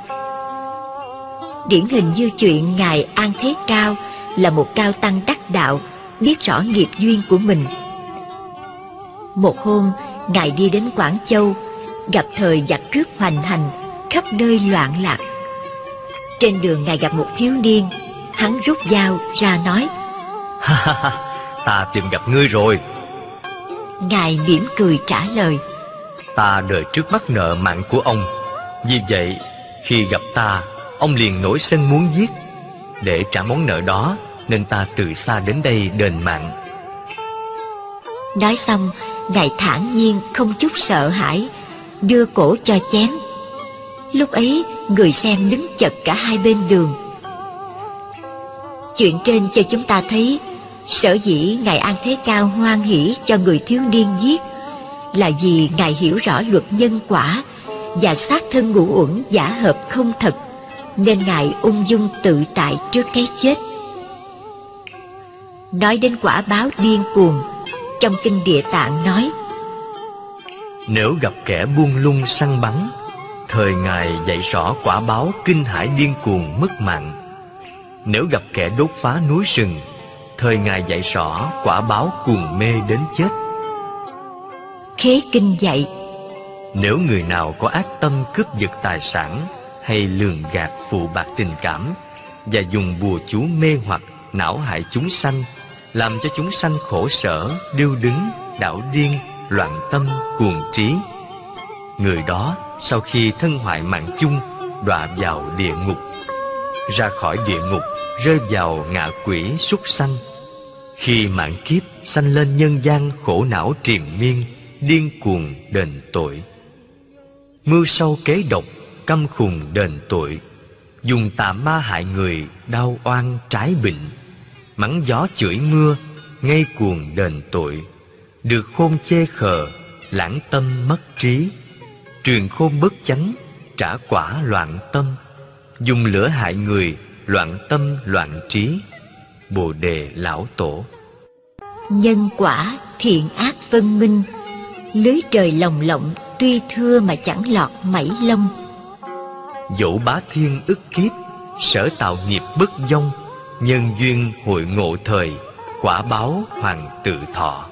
Điển hình như chuyện Ngài An Thế Cao là một cao tăng đắc đạo, biết rõ nghiệp duyên của mình. Một hôm, Ngài đi đến Quảng Châu, gặp thời giặc cướp hoành hành, khắp nơi loạn lạc. Trên đường Ngài gặp một thiếu niên, hắn rút dao ra nói: Ha ha ha, ta tìm gặp ngươi rồi. Ngài mỉm cười trả lời: Ta đời trước mắc nợ mạng của ông, vì vậy khi gặp ta, ông liền nổi sân muốn giết. Để trả món nợ đó nên ta từ xa đến đây đền mạng. Nói xong, Ngài thản nhiên không chút sợ hãi, đưa cổ cho chém. Lúc ấy người xem đứng chật cả hai bên đường. Chuyện trên cho chúng ta thấy, sở dĩ Ngài An Thế Cao hoan hỷ cho người thiếu niên giết là vì Ngài hiểu rõ luật nhân quả và sát thân ngũ uẩn giả hợp không thật, nên Ngài ung dung tự tại trước cái chết. Nói đến quả báo điên cuồng, trong kinh Địa Tạng nói: Nếu gặp kẻ buông lung săn bắn, thời Ngài dạy rõ quả báo kinh hãi điên cuồng mất mạng. Nếu gặp kẻ đốt phá núi rừng, thời Ngài dạy rõ quả báo cuồng mê đến chết. Khế kinh dạy: Nếu người nào có ác tâm cướp giật tài sản hay lường gạt phụ bạc tình cảm và dùng bùa chú mê hoặc não hại chúng sanh, làm cho chúng sanh khổ sở, điêu đứng, đảo điên, loạn tâm, cuồng trí, người đó sau khi thân hoại mạng chung đọa vào địa ngục. Ra khỏi địa ngục rơi vào ngạ quỷ súc sanh. Khi mạng kiếp sanh lên nhân gian khổ não triền miên, điên cuồng đền tội. Mưu sâu kế độc, căm khùng đền tội. Dùng tà ma hại người, đau oan trái bệnh. Mắng gió chửi mưa, ngây cuồng đền tội. Được khôn chê khờ, lãng tâm mất trí. Truyền khôn bất chánh, trả quả loạn tâm. Dùng lửa hại người, loạn tâm loạn trí. Bồ Đề Lão Tổ. Nhân quả thiện ác phân minh, lưới trời lồng lộng tuy thưa mà chẳng lọt mảy lông. Dẫu bá thiên ức kiếp, sở tạo nghiệp bất vong. Nhân duyên hội ngộ thời, quả báo hoàng tự thọ.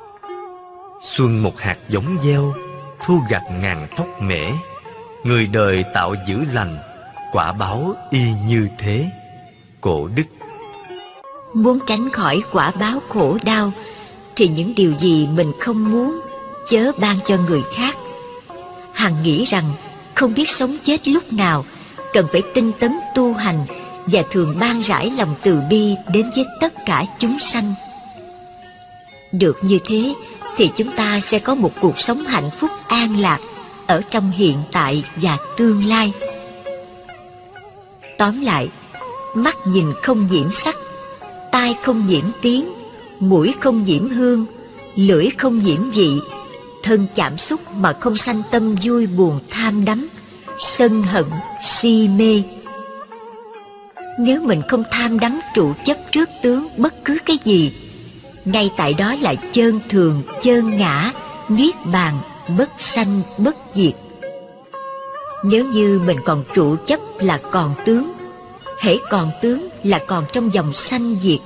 Xuân một hạt giống gieo, thu gặt ngàn thóc mễ. Người đời tạo dữ lành, quả báo y như thế. Cổ Đức. Muốn tránh khỏi quả báo khổ đau thì những điều gì mình không muốn chớ ban cho người khác. Hằng nghĩ rằng không biết sống chết lúc nào, cần phải tinh tấn tu hành và thường ban rải lòng từ bi đến với tất cả chúng sanh. Được như thế thì chúng ta sẽ có một cuộc sống hạnh phúc an lạc ở trong hiện tại và tương lai. Tóm lại, mắt nhìn không nhiễm sắc, tai không nhiễm tiếng, mũi không nhiễm hương, lưỡi không nhiễm vị, thân chạm xúc mà không sanh tâm vui buồn tham đắm, sân hận, si mê. Nếu mình không tham đắm trụ chấp trước tướng bất cứ cái gì, ngay tại đó là chơn thường, chơn ngã, niết bàn, bất sanh, bất diệt. Nếu như mình còn trụ chấp là còn tướng, hễ còn tướng là còn trong dòng sanh diệt.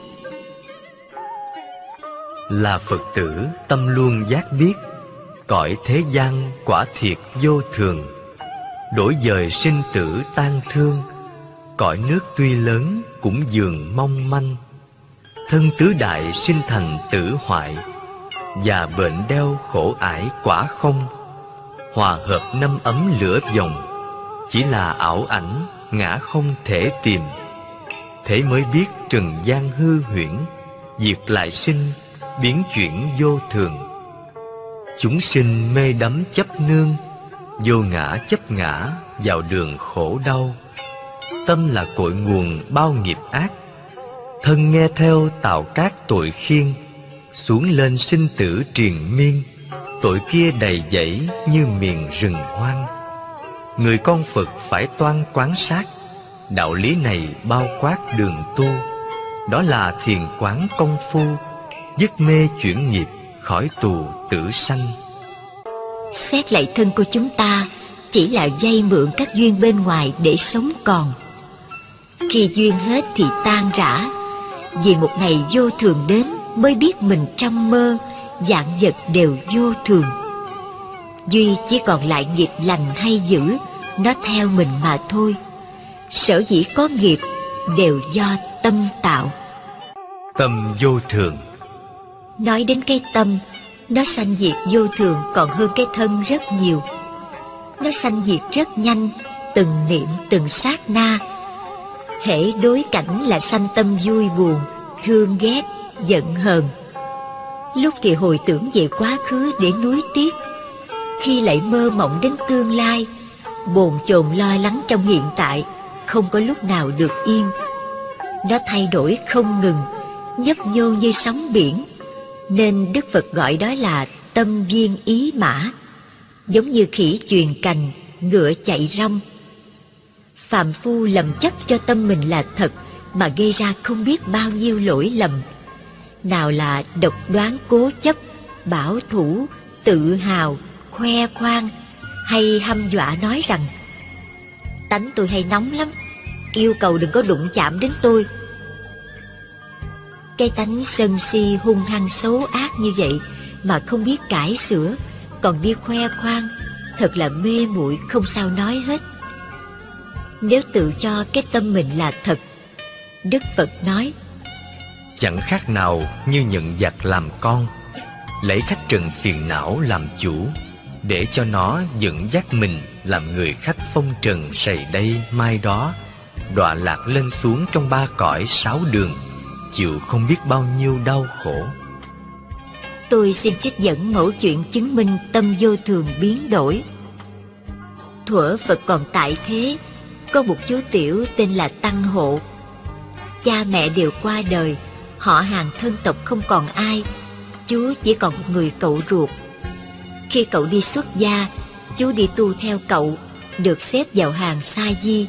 Là Phật tử tâm luôn giác biết, cõi thế gian quả thiệt vô thường. Đổi dời sinh tử tan thương, cõi nước tuy lớn cũng dường mong manh. Thân tứ đại sinh thành tử hoại, và bệnh đeo khổ ải quả không. Hòa hợp năm ấm lửa dòng, chỉ là ảo ảnh ngã không thể tìm. Thế mới biết trần gian hư huyễn, diệt lại sinh, biến chuyển vô thường. Chúng sinh mê đắm chấp nương, vô ngã chấp ngã vào đường khổ đau. Tâm là cội nguồn bao nghiệp ác, thân nghe theo tạo các tội khiên. Xuống lên sinh tử triền miên, tội kia đầy dẫy như miền rừng hoang. Người con Phật phải toan quán sát, đạo lý này bao quát đường tu. Đó là thiền quán công phu, dứt mê chuyển nghiệp, khỏi tù tử sanh. Xét lại thân của chúng ta chỉ là vay mượn các duyên bên ngoài để sống còn. Khi duyên hết thì tan rã, vì một ngày vô thường đến mới biết mình trong mơ, vạn vật đều vô thường. Duy chỉ còn lại nghiệp lành hay dữ, nó theo mình mà thôi. Sở dĩ có nghiệp đều do tâm tạo. Tâm vô thường. Nói đến cái tâm, nó sanh diệt vô thường còn hơn cái thân rất nhiều. Nó sanh diệt rất nhanh, từng niệm từng sát na. Hễ đối cảnh là sanh tâm vui buồn, thương ghét, giận hờn. Lúc thì hồi tưởng về quá khứ để nuối tiếc, khi lại mơ mộng đến tương lai, bồn chồn lo lắng trong hiện tại, không có lúc nào được yên. Nó thay đổi không ngừng, nhấp nhô như sóng biển, nên Đức Phật gọi đó là tâm viên ý mã, giống như khỉ chuyền cành, ngựa chạy rong. Phàm phu lầm chấp cho tâm mình là thật mà gây ra không biết bao nhiêu lỗi lầm. Nào là độc đoán cố chấp, bảo thủ, tự hào, khoe khoang, hay hăm dọa nói rằng tánh tôi hay nóng lắm, yêu cầu đừng có đụng chạm đến tôi. Cái tánh sân si hung hăng xấu ác như vậy mà không biết cải sửa, còn đi khoe khoang, thật là mê muội không sao nói hết. Nếu tự cho cái tâm mình là thật, Đức Phật nói chẳng khác nào như nhận giặc làm con, lấy khách trần phiền não làm chủ, để cho nó dẫn dắt mình làm người khách phong trần sầy đây mai đó, đọa lạc lên xuống trong ba cõi sáu đường, chịu không biết bao nhiêu đau khổ. Tôi xin trích dẫn mẫu chuyện chứng minh tâm vô thường biến đổi. Thuở Phật còn tại thế, có một chú tiểu tên là Tăng Hộ. Cha mẹ đều qua đời, họ hàng thân tộc không còn ai, chú chỉ còn một người cậu ruột. Khi cậu đi xuất gia, chú đi tu theo cậu, được xếp vào hàng sa di.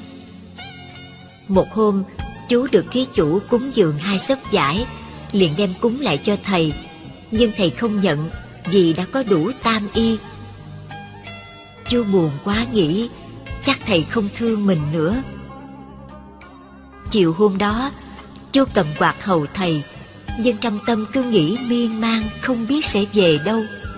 Một hôm, chú được thí chủ cúng dường hai xấp vải, liền đem cúng lại cho thầy, nhưng thầy không nhận vì đã có đủ tam y. Chú buồn quá nghĩ chắc thầy không thương mình nữa. Chiều hôm đó, chú cầm quạt hầu thầy, nhưng trong tâm cứ nghĩ miên man không biết sẽ về đâu.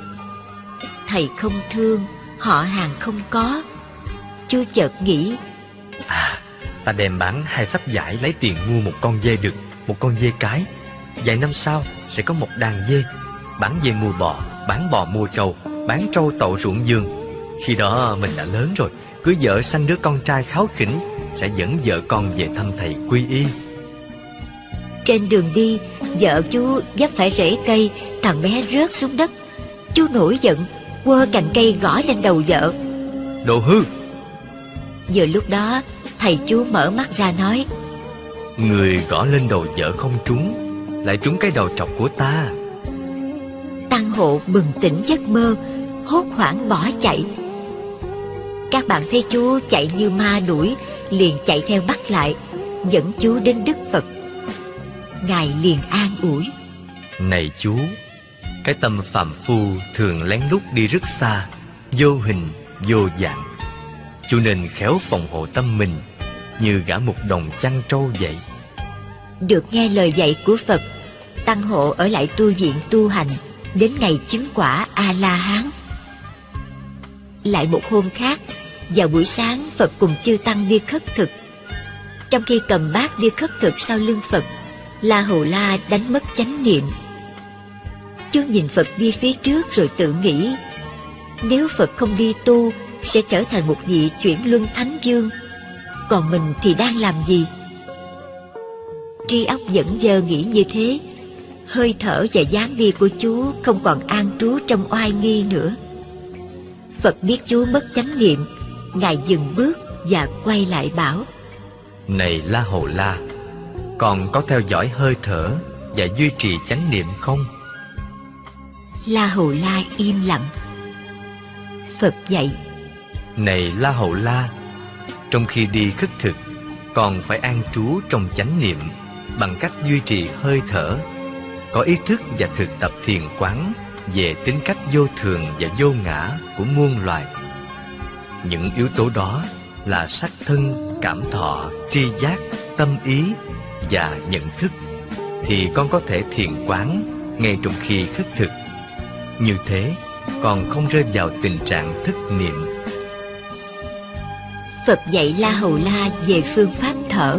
Thầy không thương, họ hàng không có. Chú chợt nghĩ, à, ta đem bán hai sắp vải lấy tiền mua một con dê đực, một con dê cái. Vài năm sau sẽ có một đàn dê. Bán dê mua bò, bán bò mua trâu, bán trâu tậu ruộng vườn. Khi đó mình đã lớn rồi, cưới vợ sanh đứa con trai kháu khỉnh, sẽ dẫn vợ con về thăm thầy quy y. Trên đường đi, vợ chú vấp phải rễ cây, thằng bé rớt xuống đất. Chú nổi giận, quơ cành cây gõ lên đầu vợ. Đồ hư! Vừa lúc đó, thầy chú mở mắt ra nói, người gõ lên đầu vợ không trúng, lại trúng cái đầu trọc của ta. Tăng Hộ bừng tỉnh giấc mơ, hốt hoảng bỏ chạy. Các bạn thấy chú chạy như ma đuổi, liền chạy theo bắt lại, dẫn chú đến Đức Phật. Ngài liền an ủi, này chú, cái tâm phàm phu thường lén lút đi rất xa, vô hình vô dạng. Chú nên khéo phòng hộ tâm mình, như gả một đồng chăn trâu vậy. Được nghe lời dạy của Phật, Tăng Hộ ở lại tu viện tu hành, đến ngày chứng quả A-la-hán. Lại một hôm khác, vào buổi sáng, Phật cùng chư Tăng đi khất thực. Trong khi cầm bát đi khất thực sau lưng Phật, La Hầu La đánh mất chánh niệm. Chú nhìn Phật đi phía trước rồi tự nghĩ, nếu Phật không đi tu, sẽ trở thành một vị chuyển luân thánh vương, còn mình thì đang làm gì? Tri óc vẫn dơ nghĩ như thế, hơi thở và dáng đi của chú không còn an trú trong oai nghi nữa. Phật biết chú mất chánh niệm, Ngài dừng bước và quay lại bảo, này La Hầu La, còn có theo dõi hơi thở và duy trì chánh niệm không? La Hầu La im lặng. Phật dạy, này La Hầu La, trong khi đi khất thực, còn phải an trú trong chánh niệm, bằng cách duy trì hơi thở, có ý thức và thực tập thiền quán về tính cách vô thường và vô ngã của muôn loài. Những yếu tố đó là sắc thân, cảm thọ, tri giác, tâm ý và nhận thức, thì con có thể thiền quán ngay trong khi khất thực. Như thế, còn không rơi vào tình trạng thức niệm. Phật dạy La Hầu La về phương pháp thở.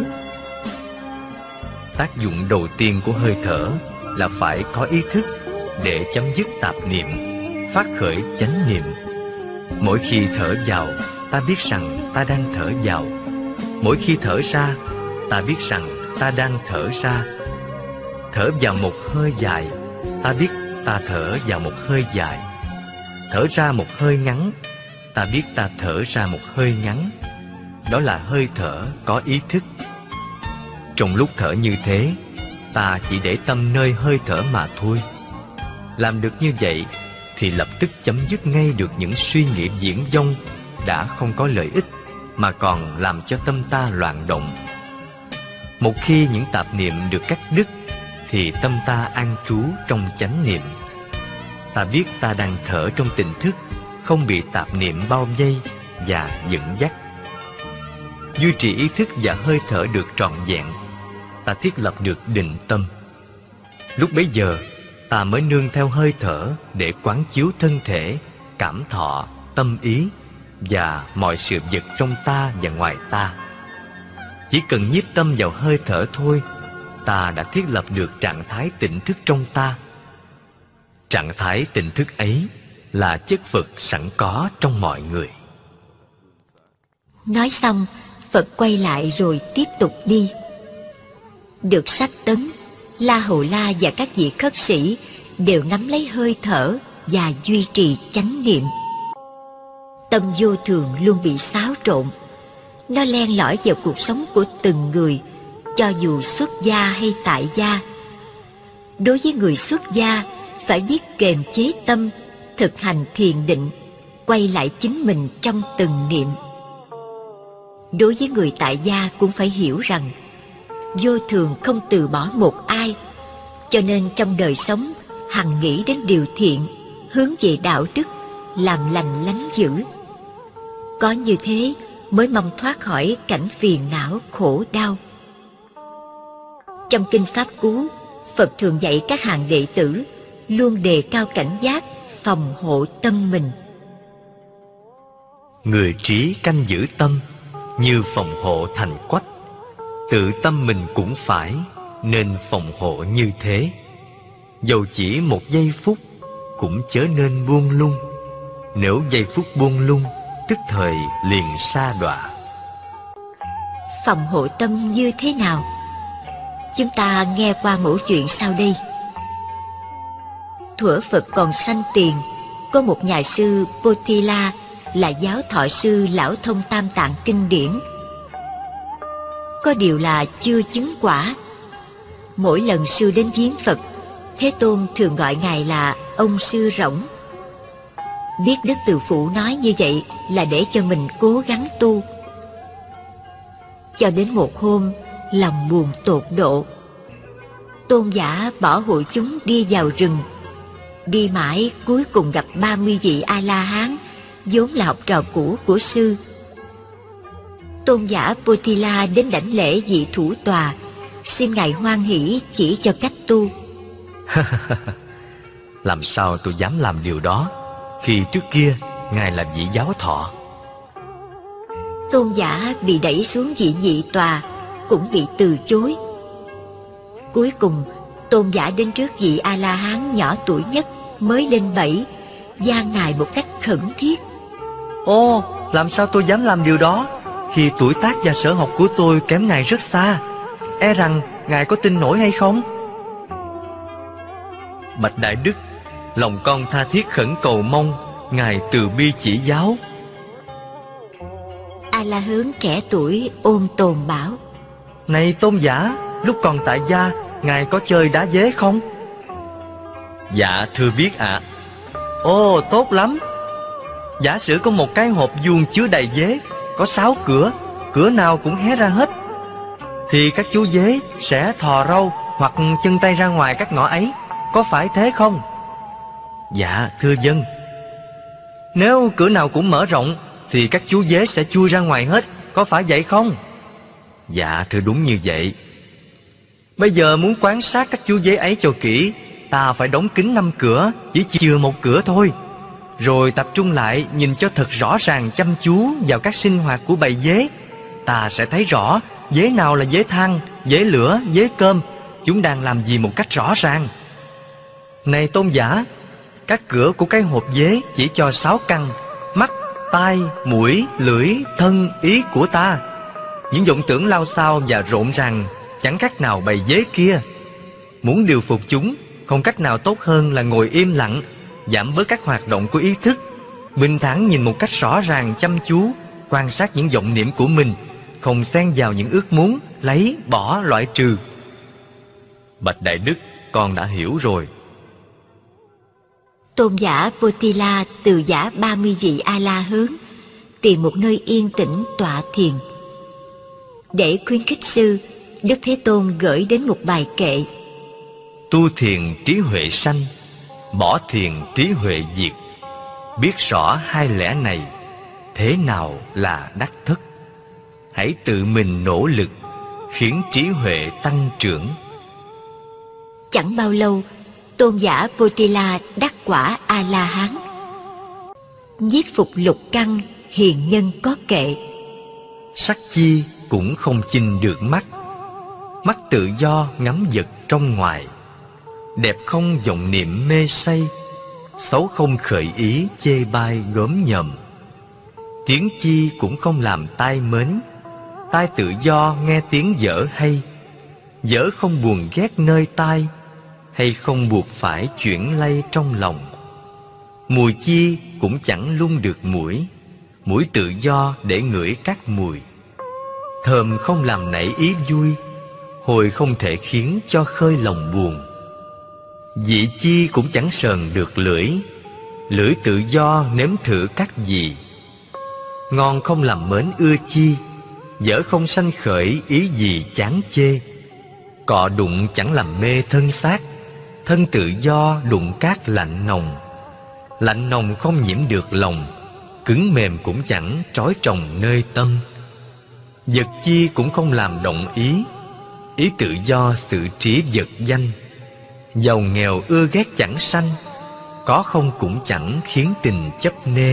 Tác dụng đầu tiên của hơi thở là phải có ý thức để chấm dứt tạp niệm, phát khởi chánh niệm. Mỗi khi thở vào, ta biết rằng ta đang thở vào. Mỗi khi thở ra, ta biết rằng ta đang thở ra. Thở vào một hơi dài, ta biết ta thở vào một hơi dài. Thở ra một hơi ngắn, ta biết ta thở ra một hơi ngắn. Đó là hơi thở có ý thức. Trong lúc thở như thế, ta chỉ để tâm nơi hơi thở mà thôi. Làm được như vậy thì lập tức chấm dứt ngay được những suy nghĩ viển vông đã không có lợi ích, mà còn làm cho tâm ta loạn động. Một khi những tạp niệm được cắt đứt, thì tâm ta an trú trong chánh niệm. Ta biết ta đang thở trong tỉnh thức, không bị tạp niệm bao vây và dẫn dắt. Duy trì ý thức và hơi thở được trọn vẹn, ta thiết lập được định tâm. Lúc bấy giờ, ta mới nương theo hơi thở để quán chiếu thân thể, cảm thọ, tâm ý và mọi sự vật trong ta và ngoài ta. Chỉ cần nhiếp tâm vào hơi thở thôi, ta đã thiết lập được trạng thái tỉnh thức trong ta. Trạng thái tỉnh thức ấy là chất Phật sẵn có trong mọi người. Nói xong, Phật quay lại rồi tiếp tục đi. Được sách tấn, La Hầu La và các vị khất sĩ đều nắm lấy hơi thở và duy trì chánh niệm. Tâm vô thường luôn bị xáo trộn. Nó len lỏi vào cuộc sống của từng người, cho dù xuất gia hay tại gia. Đối với người xuất gia, phải biết kiềm chế tâm, thực hành thiền định, quay lại chính mình trong từng niệm. Đối với người tại gia cũng phải hiểu rằng vô thường không từ bỏ một ai, cho nên trong đời sống hằng nghĩ đến điều thiện, hướng về đạo đức, làm lành lánh dữ. Có như thế mới mong thoát khỏi cảnh phiền não khổ đau. Trong Kinh Pháp Cú, Phật thường dạy các hàng đệ tử luôn đề cao cảnh giác, phòng hộ tâm mình. Người trí canh giữ tâm như phòng hộ thành quách, tự tâm mình cũng phải nên phòng hộ như thế. Dầu chỉ một giây phút cũng chớ nên buông lung. Nếu giây phút buông lung, tức thời liền sa đọa. Phòng hộ tâm như thế nào? Chúng ta nghe qua mẩu chuyện sau đây. Thuở Phật còn sanh tiền, có một nhà sư Potila là giáo thọ sư lão thông Tam Tạng kinh điển. Có điều là chưa chứng quả. Mỗi lần sư đến viếng Phật, Thế Tôn thường gọi ngài là ông sư rỗng. Biết Đức Từ Phụ nói như vậy là để cho mình cố gắng tu. Cho đến một hôm, lòng buồn tột độ, Tôn giả bỏ hội chúng đi vào rừng. Đi mãi cuối cùng gặp ba mươi vị A-la-hán, vốn là học trò cũ của sư. Tôn giả Potila đến đảnh lễ vị thủ tòa, xin ngài hoan hỷ chỉ cho cách tu. Làm sao tôi dám làm điều đó, khi trước kia ngài là vị giáo thọ. Tôn giả bị đẩy xuống vị nhị tòa, cũng bị từ chối. Cuối cùng, tôn giả đến trước vị A-la-hán nhỏ tuổi nhất, mới lên bảy, van ngài một cách khẩn thiết. Ô, làm sao tôi dám làm điều đó, khi tuổi tác và sở học của tôi kém ngài rất xa. E rằng ngài có tin nổi hay không? Bạch Đại Đức, lòng con tha thiết khẩn cầu mong ngài từ bi chỉ giáo. A-la-hán trẻ tuổi ôm tồn bảo: Này tôn giả, lúc còn tại gia, ngài có chơi đá dế không? Dạ thưa biết ạ. À. Ồ, tốt lắm. Giả sử có một cái hộp vuông chứa đầy dế, có sáu cửa, cửa nào cũng hé ra hết. thì các chú dế sẽ thò râu hoặc chân tay ra ngoài các ngõ ấy. Có phải thế không? Dạ thưa dân. Nếu cửa nào cũng mở rộng thì các chú dế sẽ chui ra ngoài hết. Có phải vậy không? Dạ thưa đúng như vậy. Bây giờ muốn quan sát các chú dế ấy cho kỹ, ta phải đóng kín năm cửa, chỉ chừa một cửa thôi. Rồi tập trung lại nhìn cho thật rõ ràng, chăm chú vào các sinh hoạt của bầy dế. Ta sẽ thấy rõ dế nào là dế than, dế lửa, dế cơm. Chúng đang làm gì một cách rõ ràng. Này tôn giả, các cửa của cái hộp dế chỉ cho sáu căn: mắt, tai, mũi, lưỡi, thân, ý của ta. Những vọng tưởng lao xao và rộn ràng chẳng khác nào bầy dế kia. Muốn điều phục chúng, không cách nào tốt hơn là ngồi im lặng, giảm bớt các hoạt động của ý thức, bình thản nhìn một cách rõ ràng, chăm chú quan sát những vọng niệm của mình, không xen vào những ước muốn, lấy, bỏ, loại trừ. Bạch Đại Đức, con đã hiểu rồi. Tôn giả Potila từ giả ba mươi vị A-la hướng, tìm một nơi yên tĩnh tọa thiền. Để khuyến khích sư, Đức Thế Tôn gửi đến một bài kệ: Tu thiền trí huệ sanh, bỏ thiền trí huệ diệt. Biết rõ hai lẽ này, thế nào là đắc thất. Hãy tự mình nỗ lực, khiến trí huệ tăng trưởng. Chẳng bao lâu, tôn giả Potila đắc quả A-la-hán. Nhiếp phục lục căn, hiền nhân có kệ: Sắc chi cũng không chinh được mắt, mắt tự do ngắm vật trong ngoài. Đẹp không vọng niệm mê say, xấu không khởi ý chê bai gớm nhầm. Tiếng chi cũng không làm tai mến, tai tự do nghe tiếng dở hay. Dở không buồn ghét nơi tai, hay không buộc phải chuyển lay trong lòng. Mùi chi cũng chẳng lung được mũi, mũi tự do để ngửi các mùi. Thơm không làm nảy ý vui, hồi không thể khiến cho khơi lòng buồn. Vị chi cũng chẳng sờn được lưỡi, lưỡi tự do nếm thử các gì. Ngon không làm mến ưa chi, dở không sanh khởi ý gì chán chê. Cọ đụng chẳng làm mê thân xác, thân tự do đụng cát lạnh nồng. Lạnh nồng không nhiễm được lòng, cứng mềm cũng chẳng trói trồng nơi tâm. Vật chi cũng không làm động ý, ý tự do xử trí vật danh. Giàu nghèo ưa ghét chẳng sanh, có không cũng chẳng khiến tình chấp nê.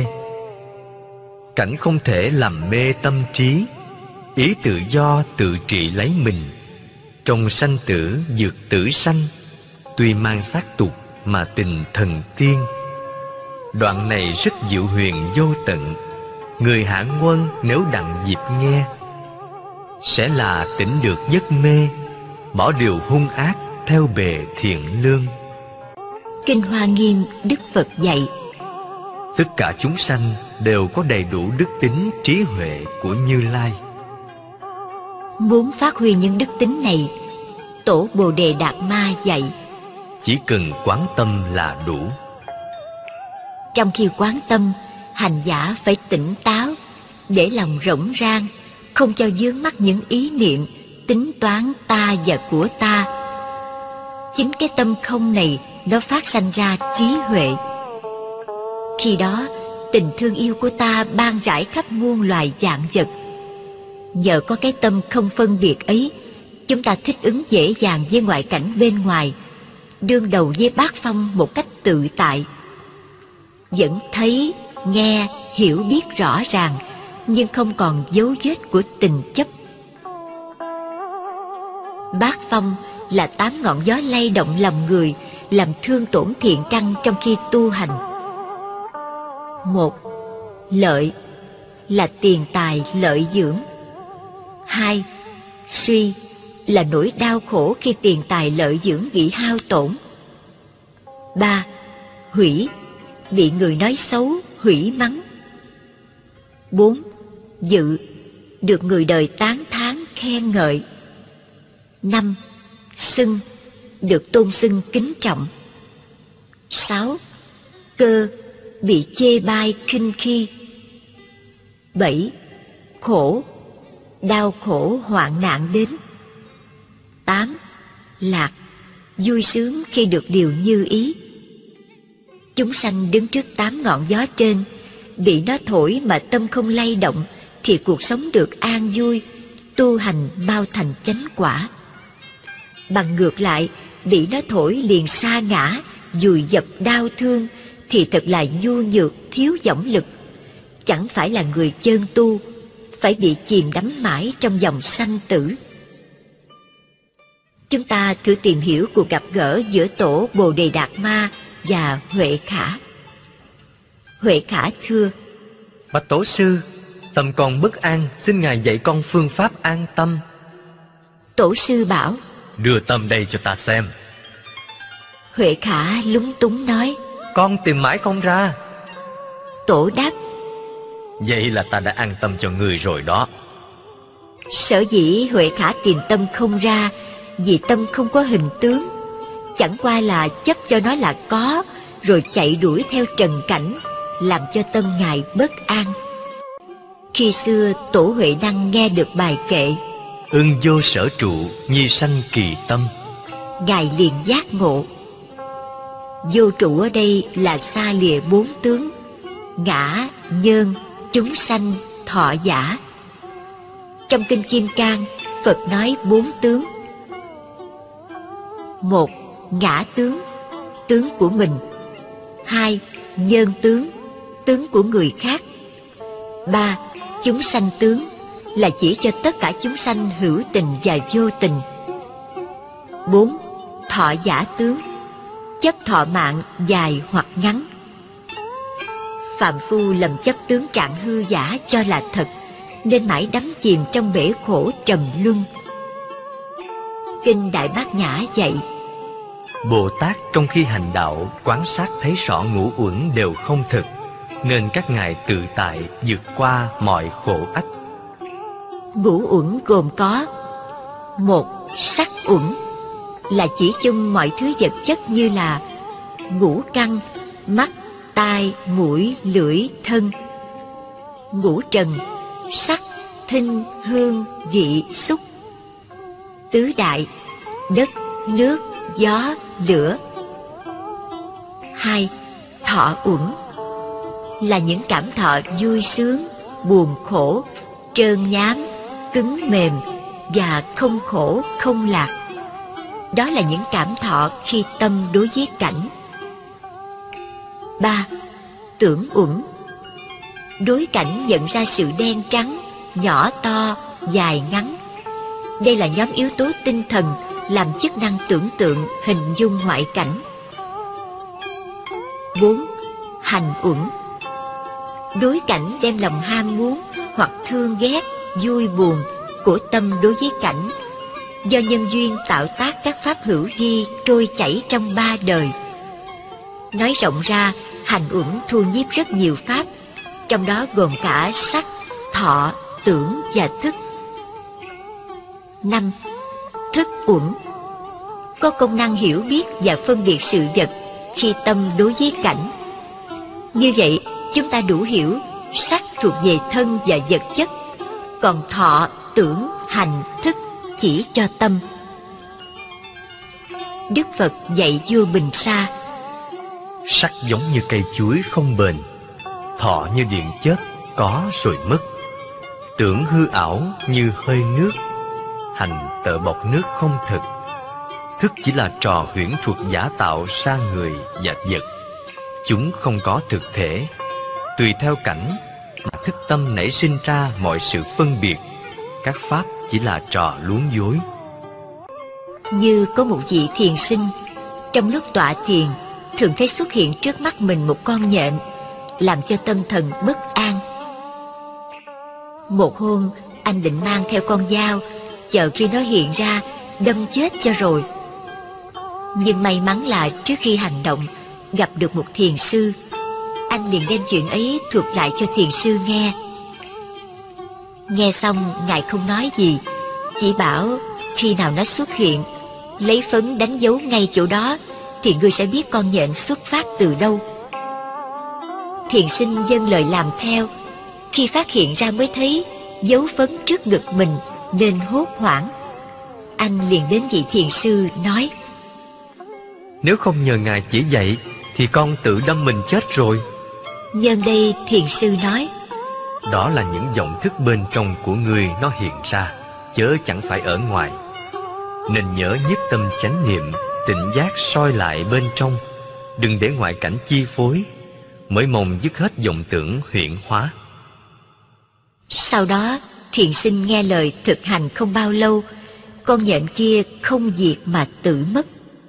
Cảnh không thể làm mê tâm trí, ý tự do tự trị lấy mình. Trong sanh tử dược tử sanh, tuy mang xác tục mà tình thần tiên. Đoạn này rất diệu huyền vô tận, người hạ quân nếu đặng dịp nghe, sẽ là tỉnh được giấc mê, bỏ điều hung ác theo bề thiện lương. Kinh Hoa Nghiêm Đức Phật dạy: Tất cả chúng sanh đều có đầy đủ đức tính trí huệ của Như Lai. Muốn phát huy những đức tính này, Tổ Bồ Đề Đạt Ma dạy: Chỉ cần quán tâm là đủ. Trong khi quán tâm, hành giả phải tỉnh táo, để lòng rỗng rang, không cho vướng mắc những ý niệm, tính toán ta và của ta. Chính cái tâm không này nó phát sanh ra trí huệ. Khi đó, tình thương yêu của ta ban rải khắp muôn loài vạn vật. Nhờ có cái tâm không phân biệt ấy, chúng ta thích ứng dễ dàng với ngoại cảnh bên ngoài, đương đầu với bát phong một cách tự tại. Vẫn thấy, nghe, hiểu biết rõ ràng, nhưng không còn dấu vết của tình chấp. Bát phong là tám ngọn gió lay động lòng người, làm thương tổn thiện căn trong khi tu hành. Một, lợi là tiền tài lợi dưỡng. Hai, suy là nỗi đau khổ khi tiền tài lợi dưỡng bị hao tổn. Ba, hủy, bị người nói xấu, hủy mắng. Bốn, dự, được người đời tán thán khen ngợi. Năm, xưng, được tôn xưng kính trọng. Sáu, cơ, bị chê bai khinh khi. Bảy, khổ, đau khổ hoạn nạn đến. Tám, lạc, vui sướng khi được điều như ý. Chúng sanh đứng trước tám ngọn gió trên, bị nó thổi mà tâm không lay động, thì cuộc sống được an vui, tu hành mau thành chánh quả. Bằng ngược lại, bị nó thổi liền sa ngã, dùi dập đau thương, thì thật là nhu nhược, thiếu dõng lực, chẳng phải là người chân tu, phải bị chìm đắm mãi trong dòng sanh tử. Chúng ta thử tìm hiểu cuộc gặp gỡ giữa tổ Bồ Đề Đạt Ma và Huệ Khả. Huệ Khả thưa: Bạch tổ sư, tâm con bất an, xin ngài dạy con phương pháp an tâm. Tổ sư bảo: Đưa tâm đây cho ta xem. Huệ Khả lúng túng nói: Con tìm mãi không ra. Tổ đáp: Vậy là ta đã an tâm cho người rồi đó. Sở dĩ Huệ Khả tìm tâm không ra, vì tâm không có hình tướng, chẳng qua là chấp cho nó là có, rồi chạy đuổi theo trần cảnh, làm cho tâm ngài bất an. Khi xưa tổ Huệ Năng nghe được bài kệ Ưng vô sở trụ, nhi sanh kỳ tâm, ngài liền giác ngộ. Vô trụ ở đây là xa lìa bốn tướng: ngã, nhân, chúng sanh, thọ giả. Trong kinh Kim Cang, Phật nói bốn tướng: một, ngã tướng, tướng của mình. Hai, nhân tướng, tướng của người khác. Ba, chúng sanh tướng, là chỉ cho tất cả chúng sanh hữu tình và vô tình. Bốn, thọ giả tướng, chấp thọ mạng dài hoặc ngắn. Phạm phu lầm chấp tướng trạng hư giả cho là thật, nên mãi đắm chìm trong bể khổ trầm luân. Kinh Đại Bát Nhã dạy: Bồ Tát trong khi hành đạo quán sát thấy rõ ngũ uẩn đều không thực, nên các ngài tự tại vượt qua mọi khổ ách. Ngũ uẩn gồm có: một, sắc uẩn, là chỉ chung mọi thứ vật chất như là ngũ căn, mắt, tai, mũi, lưỡi, thân. Ngũ trần, sắc, thinh, hương, vị, xúc. Tứ đại, đất, nước, gió, lửa. Hai, thọ uẩn, là những cảm thọ vui sướng, buồn khổ, trơn nhám, cứng mềm và không khổ không lạc. Đó là những cảm thọ khi tâm đối với cảnh. Ba, tưởng uẩn, đối cảnh nhận ra sự đen trắng, nhỏ to, dài ngắn. Đây là nhóm yếu tố tinh thần làm chức năng tưởng tượng, hình dung ngoại cảnh. Bốn, hành uẩn, đối cảnh đem lòng ham muốn hoặc thương ghét, vui buồn của tâm đối với cảnh, do nhân duyên tạo tác các pháp hữu vi trôi chảy trong ba đời. Nói rộng ra, hành uẩn thu nhiếp rất nhiều pháp, trong đó gồm cả sắc, thọ, tưởng và thức. Năm, thức uẩn, có công năng hiểu biết và phân biệt sự vật khi tâm đối với cảnh. Như vậy, chúng ta đủ hiểu sắc thuộc về thân và vật chất, còn thọ, tưởng, hành, thức chỉ cho tâm. Đức Phật dạy vua Bình Sa: Sắc giống như cây chuối không bền, thọ như điện chớp có rồi mất, tưởng hư ảo như hơi nước, hành tợ bọc nước không thực. Thức chỉ là trò huyễn thuật giả tạo ra người và vật, chúng không có thực thể. Tùy theo cảnh mà thức tâm nảy sinh ra mọi sự phân biệt, các pháp chỉ là trò luống dối. Như có một vị thiền sinh, trong lúc tọa thiền thường thấy xuất hiện trước mắt mình một con nhện, làm cho tâm thần bất an. Một hôm, anh định mang theo con dao, chờ khi nó hiện ra đâm chết cho rồi. Nhưng may mắn là trước khi hành động gặp được một thiền sư, anh liền đem chuyện ấy thuật lại cho thiền sư nghe. Nghe xong, ngài không nói gì, chỉ bảo khi nào nó xuất hiện, lấy phấn đánh dấu ngay chỗ đó, thì ngươi sẽ biết con nhện xuất phát từ đâu. Thiền sinh dâng lời làm theo. Khi phát hiện ra mới thấy dấu phấn trước ngực mình, nên hốt hoảng. anh liền đến vị thiền sư nói: Nếu không nhờ ngài chỉ dạy thì con tự đâm mình chết rồi. Nhân đây thiền sư nói: Đó là những vọng thức bên trong của ngươi nó hiện ra, chớ chẳng phải ở ngoài. Nên nhớ nhiếp tâm chánh niệm, tỉnh giác soi lại bên trong, đừng để ngoại cảnh chi phối, mới mong dứt hết vọng tưởng huyễn hóa. Sau đó thiền sinh nghe lời thực hành không bao lâu, con nhện kia không diệt mà tự mất.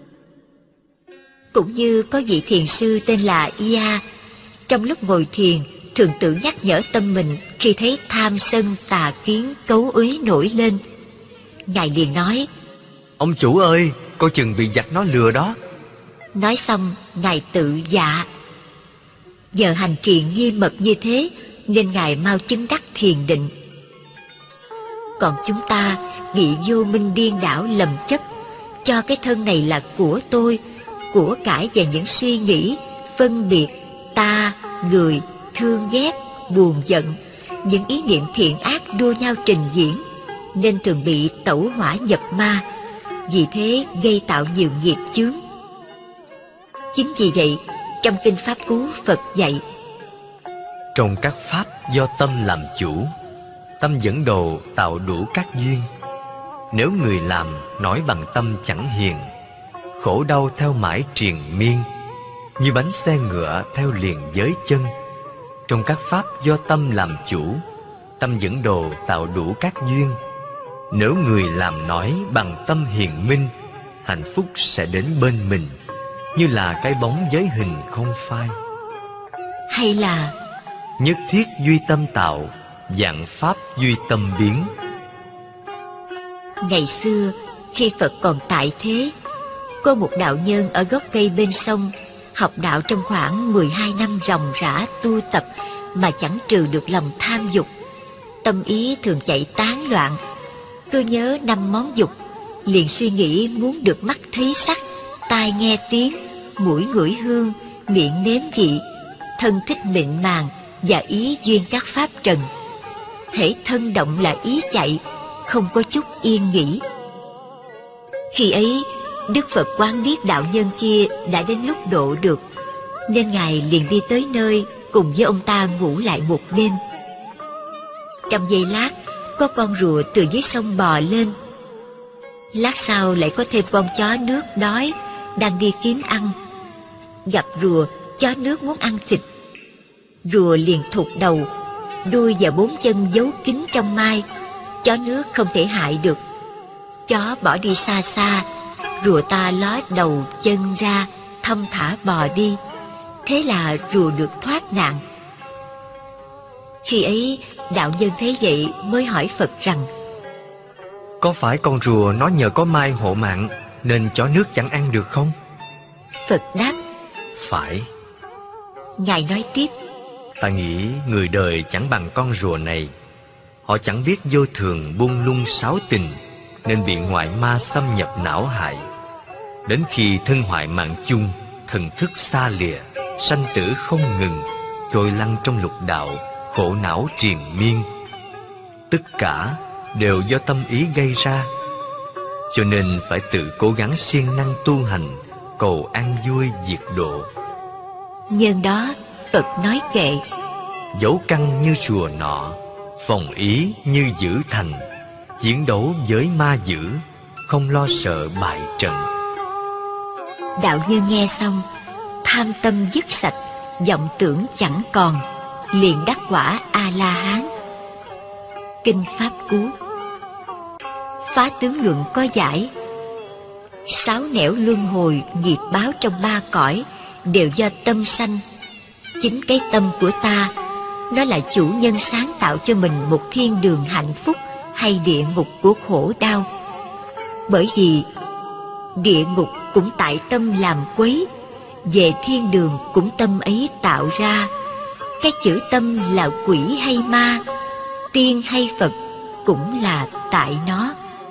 Cũng như có vị thiền sư tên là Ia, trong lúc ngồi thiền thường tự nhắc nhở tâm mình khi thấy tham sân tà kiến cấu uế nổi lên. Ngài liền nói: Ông chủ ơi, coi chừng bị giặc nó lừa đó. Nói xong Ngài tự dạ. Giờ hành trì nghiêm mật như thế nên Ngài mau chứng đắc thiền định. Còn chúng ta bị vô minh điên đảo lầm chấp, cho cái thân này là của tôi, của cải và những suy nghĩ phân biệt ta, người, thương ghét, buồn giận, những ý niệm thiện ác đua nhau trình diễn, nên thường bị tẩu hỏa nhập ma, vì thế gây tạo nhiều nghiệp chướng. Chính vì vậy, trong kinh Pháp Cú Phật dạy: Trong các pháp do tâm làm chủ, tâm dẫn đầu tạo đủ các duyên. Nếu người làm nói bằng tâm chẳng hiền, khổ đau theo mãi triền miên, như bánh xe ngựa theo liền giới chân. Trong các pháp do tâm làm chủ, tâm dẫn đầu tạo đủ các duyên. Nếu người làm nói bằng tâm hiền minh, hạnh phúc sẽ đến bên mình, như là cái bóng giới hình không phai. Hay là nhất thiết duy tâm tạo, vạn pháp duy tâm biến. ngày xưa khi Phật còn tại thế, có một đạo nhân ở gốc cây bên sông học đạo trong khoảng mười hai năm ròng rã tu tập mà chẳng trừ được lòng tham dục. Tâm ý thường chạy tán loạn, cứ nhớ năm món dục, liền suy nghĩ muốn được mắt thấy sắc, tai nghe tiếng, mũi ngửi hương, miệng nếm vị, thân thích mịn màng và ý duyên các pháp trần. Hễ thân động là ý chạy, không có chút yên nghỉ. Khi ấy Đức Phật quán biết đạo nhân kia đã đến lúc độ được, nên Ngài liền đi tới nơi cùng với ông ta ngủ lại một đêm. Trong giây lát, có con rùa từ dưới sông bò lên. Lát sau lại có thêm con chó nước đói đang đi kiếm ăn. Gặp rùa, chó nước muốn ăn thịt. Rùa liền thụt đầu, đuôi và bốn chân giấu kín trong mai. Chó nước không thể hại được. Chó bỏ đi xa xa, rùa ta ló đầu chân ra, thong thả bò đi. Thế là rùa được thoát nạn. Khi ấy đạo nhân thấy vậy mới hỏi Phật rằng: Có phải con rùa nó nhờ có mai hộ mạng nên chó nước chẳng ăn được không? Phật đáp: Phải. Ngài nói tiếp: Ta nghĩ người đời chẳng bằng con rùa này. Họ chẳng biết vô thường buông lung sáu tình, nên bị ngoại ma xâm nhập não hại. Đến khi thân hoại mạng chung, thần thức xa lìa, sanh tử không ngừng, trôi lăn trong lục đạo, khổ não triền miên. Tất cả đều do tâm ý gây ra. Cho nên phải tự cố gắng siêng năng tu hành, cầu an vui diệt độ. Nhân đó Phật nói kệ: Dấu căn như rùa nọ, phòng ý như giữ thành, chiến đấu với ma dữ, không lo sợ bại trận. Đạo nhân nghe xong, tham tâm dứt sạch, vọng tưởng chẳng còn, liền đắc quả A-la-hán. Kinh Pháp Cú. Phá tướng luận có giải: sáu nẻo luân hồi nghiệp báo trong ba cõi đều do tâm sanh. Chính cái tâm của ta, nó là chủ nhân sáng tạo cho mình một thiên đường hạnh phúc hay địa ngục của khổ đau. Bởi vì địa ngục cũng tại tâm làm quấy, về thiên đường cũng tâm ấy tạo ra. Cái chữ tâm là quỷ hay ma, tiên hay Phật, cũng là tại nó.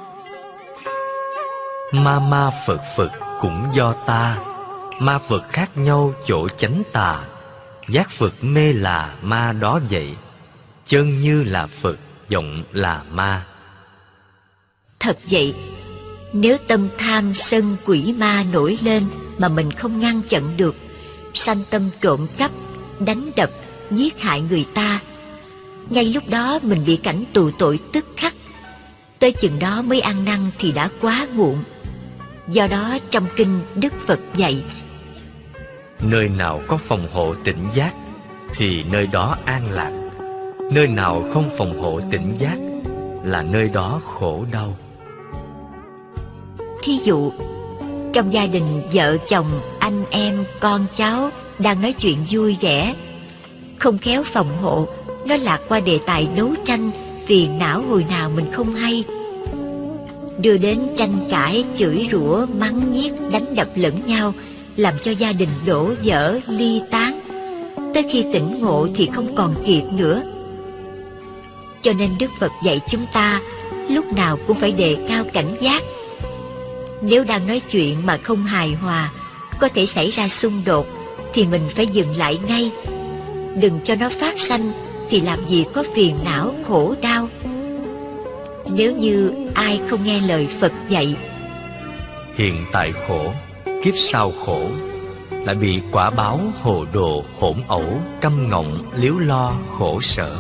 Ma ma Phật Phật cũng do ta, ma Phật khác nhau chỗ chánh tà. Giác Phật mê là ma đó vậy, chân như là Phật, vọng là ma. Thật vậy, Nếu tâm tham sân quỷ ma nổi lên mà mình không ngăn chặn được, sanh tâm trộm cắp, đánh đập, giết hại người ta, ngay lúc đó mình bị cảnh tù tội tức khắc. Tới chừng đó mới ăn năn thì đã quá muộn. Do đó trong kinh Đức Phật dạy: nơi nào có phòng hộ tỉnh giác thì nơi đó an lạc, nơi nào không phòng hộ tỉnh giác là nơi đó khổ đau. Thí dụ, trong gia đình vợ chồng, anh em, con cháu đang nói chuyện vui vẻ, không khéo phòng hộ, nó lạc qua đề tài đấu tranh, phiền não hồi nào mình không hay, đưa đến tranh cãi, chửi rủa, mắng nhiếc, đánh đập lẫn nhau, làm cho gia đình đổ vỡ, ly tán. Tới khi tỉnh ngộ thì không còn kịp nữa. Cho nên Đức Phật dạy chúng ta lúc nào cũng phải đề cao cảnh giác. Nếu đang nói chuyện mà không hài hòa, có thể xảy ra xung đột, thì mình phải dừng lại ngay. Đừng cho nó phát sanh, thì làm gì có phiền não, khổ đau. Nếu như ai không nghe lời Phật dạy, hiện tại khổ, kiếp sau khổ, lại bị quả báo hồ đồ, hỗn ẩu, căm ngọng, liếu lo, khổ sở.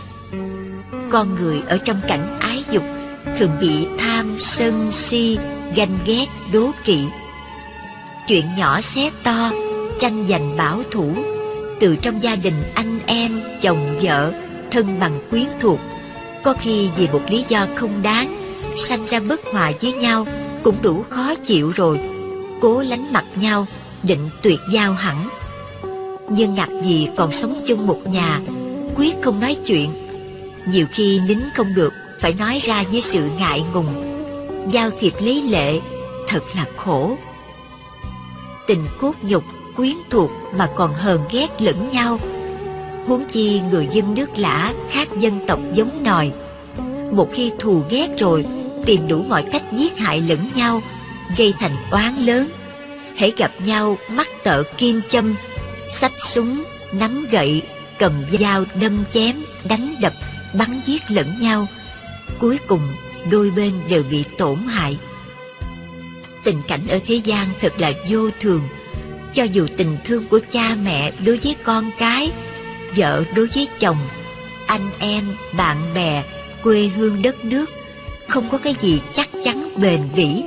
Con người ở trong cảnh ái dục thường bị tham, sân, si, ganh ghét, đố kỵ. Chuyện nhỏ xé to, tranh giành bảo thủ, từ trong gia đình anh em, chồng vợ, thân bằng quyến thuộc, có khi vì một lý do không đáng, sanh ra bất hòa với nhau cũng đủ khó chịu rồi. Cố lánh mặt nhau, định tuyệt giao hẳn. Nhưng ngặt gì còn sống chung một nhà, quyết không nói chuyện. Nhiều khi nín không được, phải nói ra với sự ngại ngùng. Giao thiệp lấy lệ, thật là khổ. Tình cốt nhục, quyến thuộc mà còn hờn ghét lẫn nhau. Huống chi người dân nước lã khác dân tộc giống nòi. Một khi thù ghét rồi, tìm đủ mọi cách giết hại lẫn nhau, gây thành oán lớn. Hễ gặp nhau mắc tợ kim châm, xách súng, nắm gậy, cầm dao đâm chém, đánh đập, bắn giết lẫn nhau. Cuối cùng đôi bên đều bị tổn hại. Tình cảnh ở thế gian thật là vô thường. Cho dù tình thương của cha mẹ đối với con cái, vợ đối với chồng, anh em, bạn bè, quê hương đất nước, không có cái gì chắc chắn bền bỉ.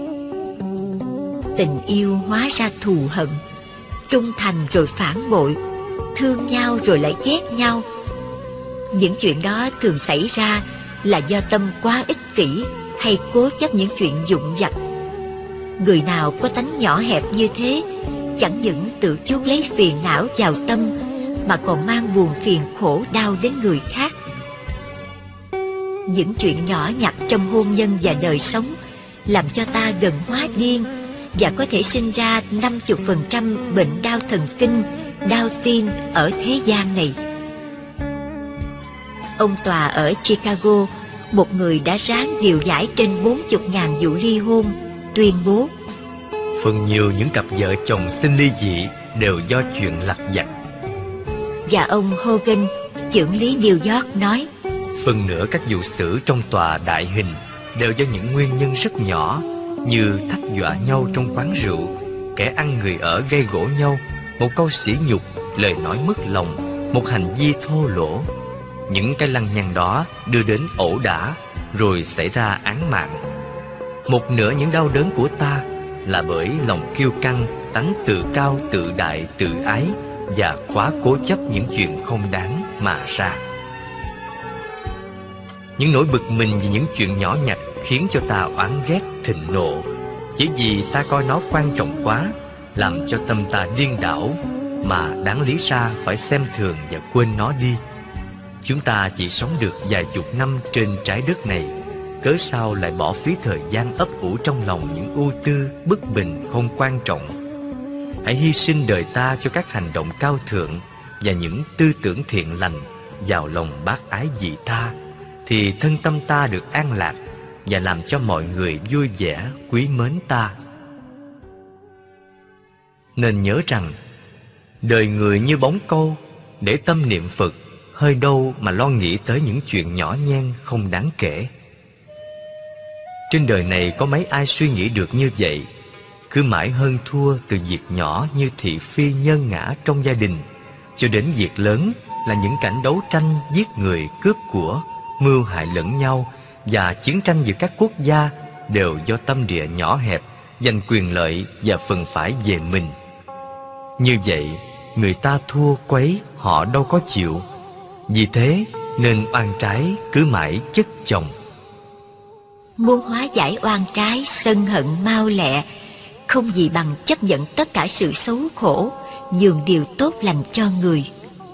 Tình yêu hóa ra thù hận, trung thành rồi phản bội, thương nhau rồi lại ghét nhau. Những chuyện đó thường xảy ra là do tâm quá ích kỷ hay cố chấp những chuyện vụn vặt. Người nào có tánh nhỏ hẹp như thế, chẳng những tự chuốc lấy phiền não vào tâm, mà còn mang buồn phiền khổ đau đến người khác. Những chuyện nhỏ nhặt trong hôn nhân và đời sống làm cho ta gần hóa điên, và có thể sinh ra năm mươi phần trăm bệnh đau thần kinh, đau tim ở thế gian này. Ông tòa ở Chicago, một người đã ráng điều giải trên bốn mươi nghìn vụ ly hôn, tuyên bố: phần nhiều những cặp vợ chồng xin ly dị đều do chuyện lặt vặt. Và ông Hogan, chưởng lý New York nói: phần nửa các vụ xử trong tòa đại hình đều do những nguyên nhân rất nhỏ, như thách dọa nhau trong quán rượu, kẻ ăn người ở gây gổ nhau, một câu sỉ nhục, lời nói mất lòng, một hành vi thô lỗ. Những cái lăng nhăng đó đưa đến ẩu đả, rồi xảy ra án mạng. Một nửa những đau đớn của ta là bởi lòng kiêu căng, tánh tự cao, tự đại, tự ái và quá cố chấp những chuyện không đáng mà ra. Những nỗi bực mình vì những chuyện nhỏ nhặt khiến cho ta oán ghét, thịnh nộ, chỉ vì ta coi nó quan trọng quá, làm cho tâm ta điên đảo, mà đáng lý ra phải xem thường và quên nó đi. Chúng ta chỉ sống được vài chục năm trên trái đất này, cớ sao lại bỏ phí thời gian ấp ủ trong lòng những ưu tư, bất bình không quan trọng. Hãy hy sinh đời ta cho các hành động cao thượng và những tư tưởng thiện lành vào lòng bác ái vị tha, thì thân tâm ta được an lạc và làm cho mọi người vui vẻ, quý mến ta. Nên nhớ rằng, đời người như bóng câu, để tâm niệm Phật, hơi đâu mà lo nghĩ tới những chuyện nhỏ nhen không đáng kể. Trên đời này có mấy ai suy nghĩ được như vậy. Cứ mãi hơn thua từ việc nhỏ như thị phi nhân ngã trong gia đình, cho đến việc lớn là những cảnh đấu tranh giết người cướp của, mưu hại lẫn nhau, và chiến tranh giữa các quốc gia đều do tâm địa nhỏ hẹp, giành quyền lợi và phần phải về mình. Như vậy, người ta thua quấy họ đâu có chịu. Vì thế nên oan trái cứ mãi chất chồng. Muốn hóa giải oan trái sân hận mau lẹ, không gì bằng chấp nhận tất cả sự xấu khổ, nhường điều tốt lành cho người.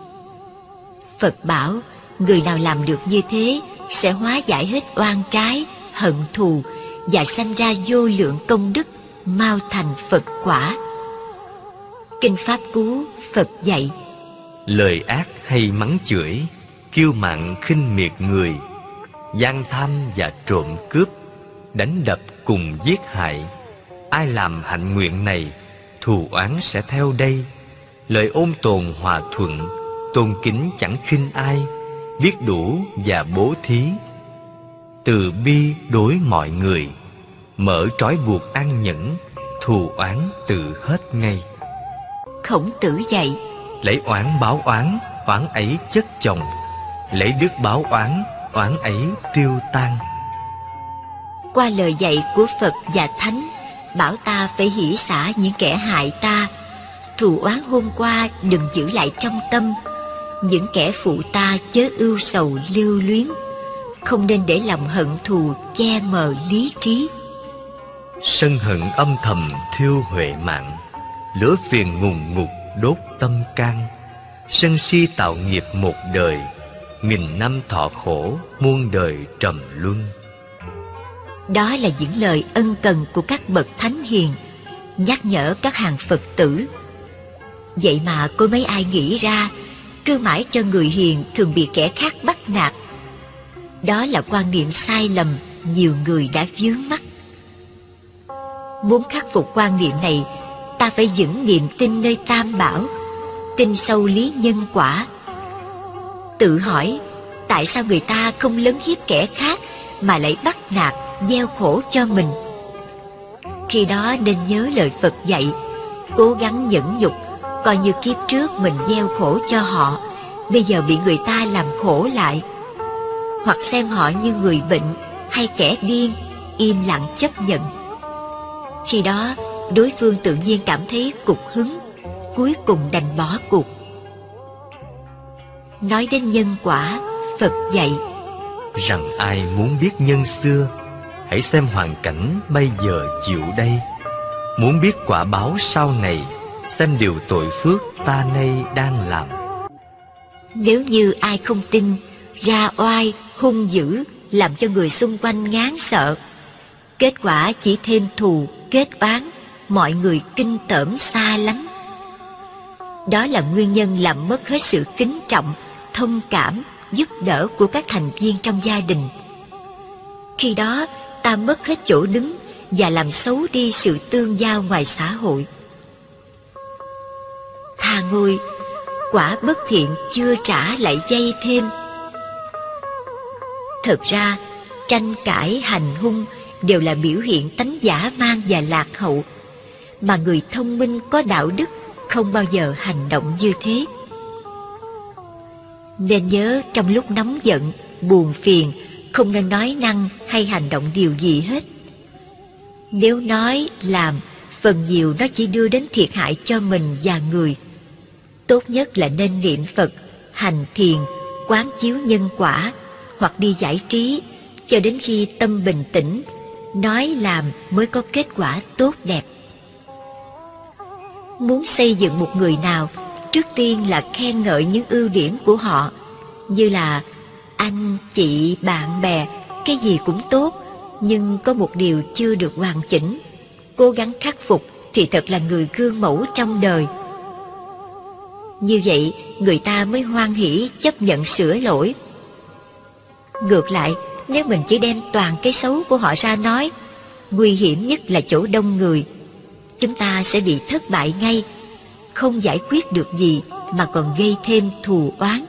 Phật bảo người nào làm được như thế sẽ hóa giải hết oan trái, hận thù và sanh ra vô lượng công đức, mau thành Phật quả. Kinh Pháp Cú Phật dạy: lời ác hay mắng chửi, kiêu mạn khinh miệt người, gian tham và trộm cướp, đánh đập cùng giết hại. Ai làm hạnh nguyện này, thù oán sẽ theo đây. Lời ôn tồn hòa thuận, tôn kính chẳng khinh ai, biết đủ và bố thí, từ bi đối mọi người, mở trói buộc an nhẫn, thù oán tự hết ngay. Khổng Tử dạy: lấy oán báo oán, oán ấy chất chồng, lấy đức báo oán, oán ấy tiêu tan. Qua lời dạy của Phật và Thánh, bảo ta phải hỷ xả những kẻ hại ta. Thù oán hôm qua đừng giữ lại trong tâm. Những kẻ phụ ta chớ ưu sầu lưu luyến. Không nên để lòng hận thù che mờ lý trí. Sân hận âm thầm thiêu huệ mạng, lửa phiền ngùn ngụt đốt tâm can. Sân si tạo nghiệp một đời, nghìn năm thọ khổ muôn đời trầm luân. Đó là những lời ân cần của các bậc thánh hiền, nhắc nhở các hàng Phật tử. Vậy mà có mấy ai nghĩ ra cứ mãi cho người hiền thường bị kẻ khác bắt nạt. Đó là quan niệm sai lầm nhiều người đã vướng mắc. Muốn khắc phục quan niệm này, ta phải vững niềm tin nơi Tam Bảo, tin sâu lý nhân quả. Tự hỏi, tại sao người ta không lấn hiếp kẻ khác mà lại bắt nạt, gieo khổ cho mình? Khi đó nên nhớ lời Phật dạy, cố gắng nhẫn nhục, coi như kiếp trước mình gieo khổ cho họ, bây giờ bị người ta làm khổ lại. Hoặc xem họ như người bệnh hay kẻ điên, im lặng chấp nhận. Khi đó đối phương tự nhiên cảm thấy cục hứng, cuối cùng đành bỏ cuộc. Nói đến nhân quả, Phật dạy rằng ai muốn biết nhân xưa, hãy xem hoàn cảnh bây giờ chịu đây. Muốn biết quả báo sau này, xem điều tội phước ta nay đang làm. Nếu như ai không tin, ra oai, hung dữ, làm cho người xung quanh ngán sợ, kết quả chỉ thêm thù, kết oán, mọi người kinh tởm xa lánh. Đó là nguyên nhân làm mất hết sự kính trọng, thông cảm, giúp đỡ của các thành viên trong gia đình. Khi đó ta mất hết chỗ đứng và làm xấu đi sự tương giao ngoài xã hội. Tha ngôi, quả bất thiện chưa trả lại dây thêm. Thật ra tranh cãi hành hung đều là biểu hiện tánh dã man và lạc hậu, mà người thông minh có đạo đức không bao giờ hành động như thế. Nên nhớ trong lúc nóng giận, buồn phiền, không nên nói năng hay hành động điều gì hết. Nếu nói, làm, phần nhiều nó chỉ đưa đến thiệt hại cho mình và người. Tốt nhất là nên niệm Phật, hành thiền, quán chiếu nhân quả, hoặc đi giải trí, cho đến khi tâm bình tĩnh, nói làm mới có kết quả tốt đẹp. Muốn xây dựng một người nào, trước tiên là khen ngợi những ưu điểm của họ, như là anh, chị, bạn bè, cái gì cũng tốt, nhưng có một điều chưa được hoàn chỉnh, cố gắng khắc phục thì thật là người gương mẫu trong đời. Như vậy người ta mới hoan hỷ chấp nhận sửa lỗi. Ngược lại, nếu mình chỉ đem toàn cái xấu của họ ra nói, nguy hiểm nhất là chỗ đông người, chúng ta sẽ bị thất bại ngay, không giải quyết được gì mà còn gây thêm thù oán.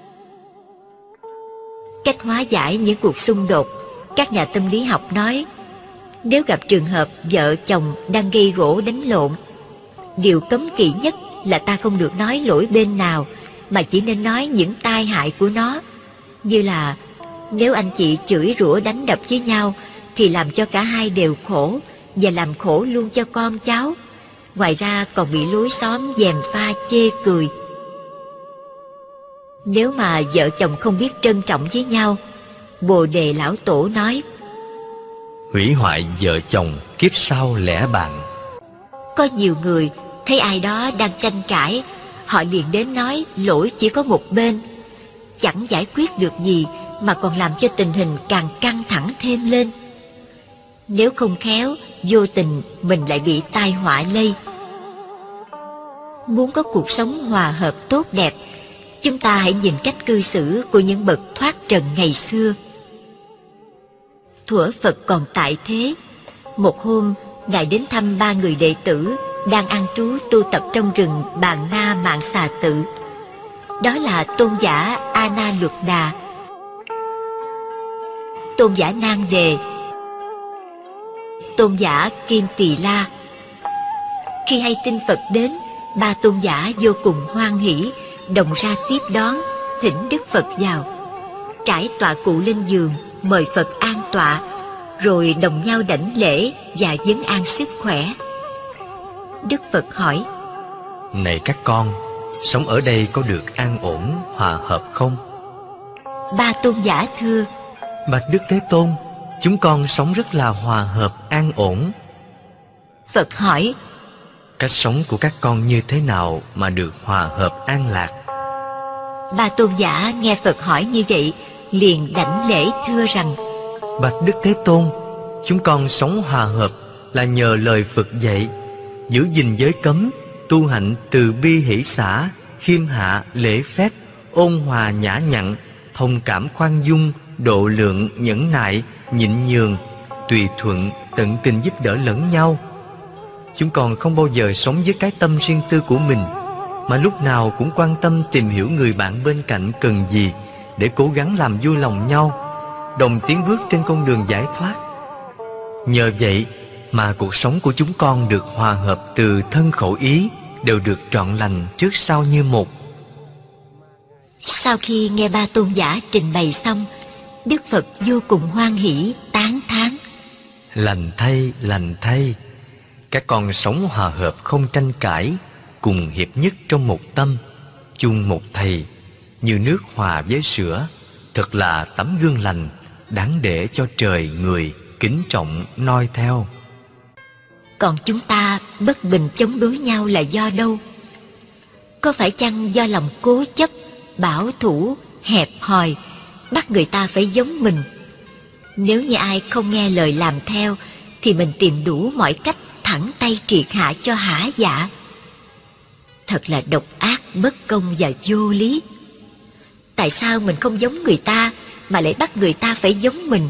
Cách hóa giải những cuộc xung đột, các nhà tâm lý học nói Nếu gặp trường hợp vợ chồng đang gây gổ đánh lộn, điều cấm kỵ nhất là ta không được nói lỗi bên nào, mà chỉ nên nói những tai hại của nó. Như là nếu anh chị chửi rủa đánh đập với nhau thì làm cho cả hai đều khổ, và làm khổ luôn cho con cháu. Ngoài ra còn bị lối xóm gièm pha chê cười. Nếu mà vợ chồng không biết trân trọng với nhau, Bồ Đề Lão Tổ nói: hủy hoại vợ chồng kiếp sau lẽ bạn. Có nhiều người thấy ai đó đang tranh cãi, họ liền đến nói lỗi chỉ có một bên, chẳng giải quyết được gì mà còn làm cho tình hình càng căng thẳng thêm lên. Nếu không khéo, vô tình mình lại bị tai họa lây. Muốn có cuộc sống hòa hợp tốt đẹp, chúng ta hãy nhìn cách cư xử của những bậc thoát trần ngày xưa. Thuở Phật còn tại thế, một hôm Ngài đến thăm ba người đệ tử đang an trú tu tập trong rừng Bàn Na Mạng Xà Tự. Đó là tôn giả A Na Luật Đà, tôn giả Nan Đề, tôn giả Kim Tỳ La. Khi hay tin Phật đến, ba tôn giả vô cùng hoan hỷ, đồng ra tiếp đón, thỉnh Đức Phật vào, trải tọa cụ lên giường, mời Phật an tọa, rồi đồng nhau đảnh lễ và vấn an sức khỏe. Đức Phật hỏi: này các con, sống ở đây có được an ổn, hòa hợp không? Ba tôn giả thưa: bạch Đức Thế Tôn, chúng con sống rất là hòa hợp, an ổn. Phật hỏi: cách sống của các con như thế nào mà được hòa hợp an lạc? Ba tôn giả nghe Phật hỏi như vậy, liền đảnh lễ thưa rằng: bạch Đức Thế Tôn, chúng con sống hòa hợp là nhờ lời Phật dạy, giữ gìn giới cấm, tu hạnh từ bi hỷ xả, khiêm hạ lễ phép, ôn hòa nhã nhặn, thông cảm khoan dung, độ lượng nhẫn nại, nhịn nhường, tùy thuận, tận tình giúp đỡ lẫn nhau. Chúng con không bao giờ sống với cái tâm riêng tư của mình, mà lúc nào cũng quan tâm tìm hiểu người bạn bên cạnh cần gì, để cố gắng làm vui lòng nhau, đồng tiến bước trên con đường giải thoát. Nhờ vậy mà cuộc sống của chúng con được hòa hợp từ thân khẩu ý, đều được trọn lành trước sau như một. Sau khi nghe ba tôn giả trình bày xong, Đức Phật vô cùng hoan hỷ tán thán: lành thay, lành thay, các con sống hòa hợp không tranh cãi, cùng hiệp nhất trong một tâm, chung một thầy, như nước hòa với sữa, thật là tấm gương lành, đáng để cho trời người kính trọng noi theo. Còn chúng ta bất bình chống đối nhau là do đâu? Có phải chăng do lòng cố chấp, bảo thủ, hẹp hòi, bắt người ta phải giống mình? Nếu như ai không nghe lời làm theo, thì mình tìm đủ mọi cách thẳng tay triệt hạ cho hả dạ. Thật là độc ác, bất công và vô lý. Tại sao mình không giống người ta mà lại bắt người ta phải giống mình?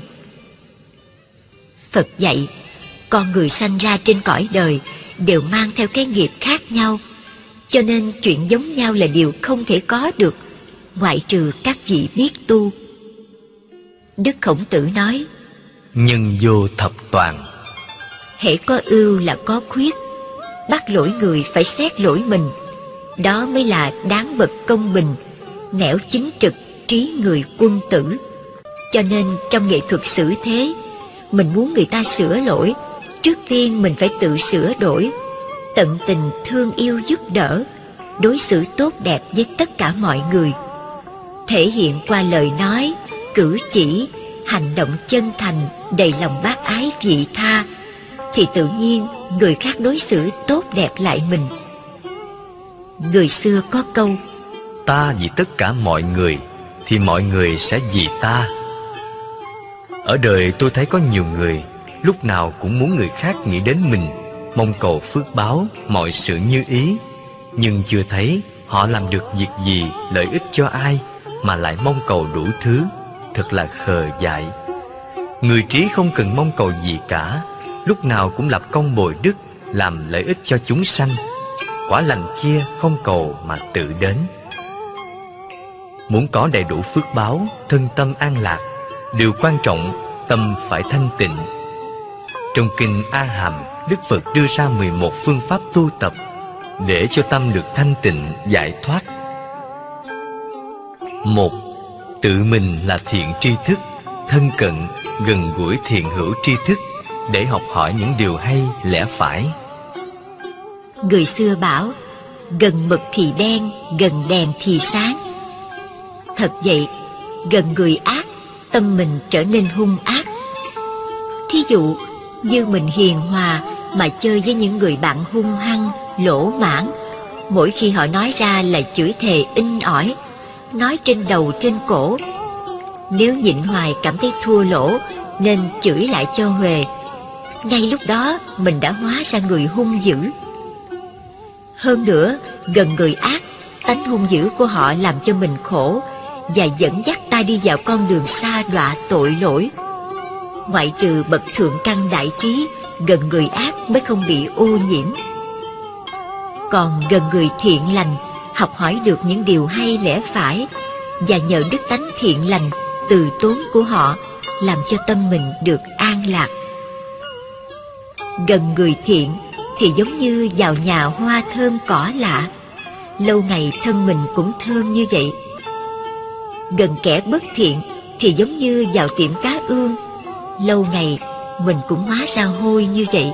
Phật dạy, con người sanh ra trên cõi đời đều mang theo cái nghiệp khác nhau, cho nên chuyện giống nhau là điều không thể có được, ngoại trừ các vị biết tu. Đức Khổng Tử nói: nhân vô thập toàn. Hễ có ưu là có khuyết, bắt lỗi người phải xét lỗi mình, đó mới là đáng bậc công bình, nẻo chính trực, trí người quân tử. Cho nên trong nghệ thuật xử thế, mình muốn người ta sửa lỗi, trước tiên mình phải tự sửa đổi, tận tình thương yêu giúp đỡ, đối xử tốt đẹp với tất cả mọi người, thể hiện qua lời nói, cử chỉ, hành động chân thành, đầy lòng bác ái vị tha, thì tự nhiên người khác đối xử tốt đẹp lại mình. Người xưa có câu: ta vì tất cả mọi người, thì mọi người sẽ vì ta. Ở đời tôi thấy có nhiều người lúc nào cũng muốn người khác nghĩ đến mình, mong cầu phước báo, mọi sự như ý, nhưng chưa thấy họ làm được việc gì lợi ích cho ai mà lại mong cầu đủ thứ, thật là khờ dại. Người trí không cần mong cầu gì cả, lúc nào cũng lập công bồi đức, làm lợi ích cho chúng sanh. Quả lành kia không cầu mà tự đến. Muốn có đầy đủ phước báo, thân tâm an lạc, điều quan trọng tâm phải thanh tịnh. Trong kinh A Hàm, Đức Phật đưa ra mười một phương pháp tu tập để cho tâm được thanh tịnh, giải thoát. Một, tự mình là thiện tri thức, thân cận, gần gũi thiện hữu tri thức để học hỏi những điều hay, lẽ phải. Người xưa bảo, gần mực thì đen, gần đèn thì sáng. Thật vậy, gần người ác, tâm mình trở nên hung ác. Thí dụ, như mình hiền hòa mà chơi với những người bạn hung hăng, lỗ mãn, mỗi khi họ nói ra là chửi thề inh ỏi, nói trên đầu trên cổ. Nếu nhịn hoài cảm thấy thua lỗ nên chửi lại cho huề, ngay lúc đó mình đã hóa ra người hung dữ. Hơn nữa, gần người ác, tánh hung dữ của họ làm cho mình khổ và dẫn dắt ta đi vào con đường sa đọa tội lỗi. Ngoại trừ bậc thượng căn đại trí, gần người ác mới không bị ô nhiễm. Còn gần người thiện lành, học hỏi được những điều hay lẽ phải, và nhờ đức tánh thiện lành, từ tốn của họ, làm cho tâm mình được an lạc. Gần người thiện thì giống như vào nhà hoa thơm cỏ lạ, lâu ngày thân mình cũng thơm như vậy. Gần kẻ bất thiện thì giống như vào tiệm cá ương, lâu ngày mình cũng hóa ra hôi như vậy.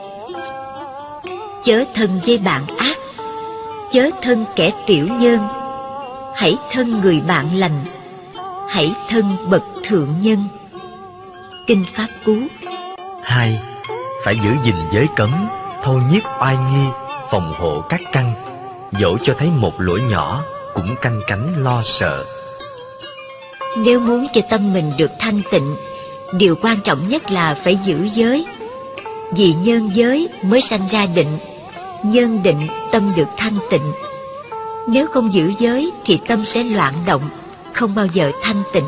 Chớ thân với bạn ác, chớ thân kẻ tiểu nhân, hãy thân người bạn lành, hãy thân bậc thượng nhân. Kinh Pháp Cú. Hai, phải giữ gìn giới cấm, thâu nhiếp oai nghi, phòng hộ các căn, dẫu cho thấy một lỗi nhỏ cũng canh cánh lo sợ. Nếu muốn cho tâm mình được thanh tịnh, điều quan trọng nhất là phải giữ giới. Vì nhân giới mới sanh ra định, nhân định tâm được thanh tịnh. Nếu không giữ giới thì tâm sẽ loạn động, không bao giờ thanh tịnh.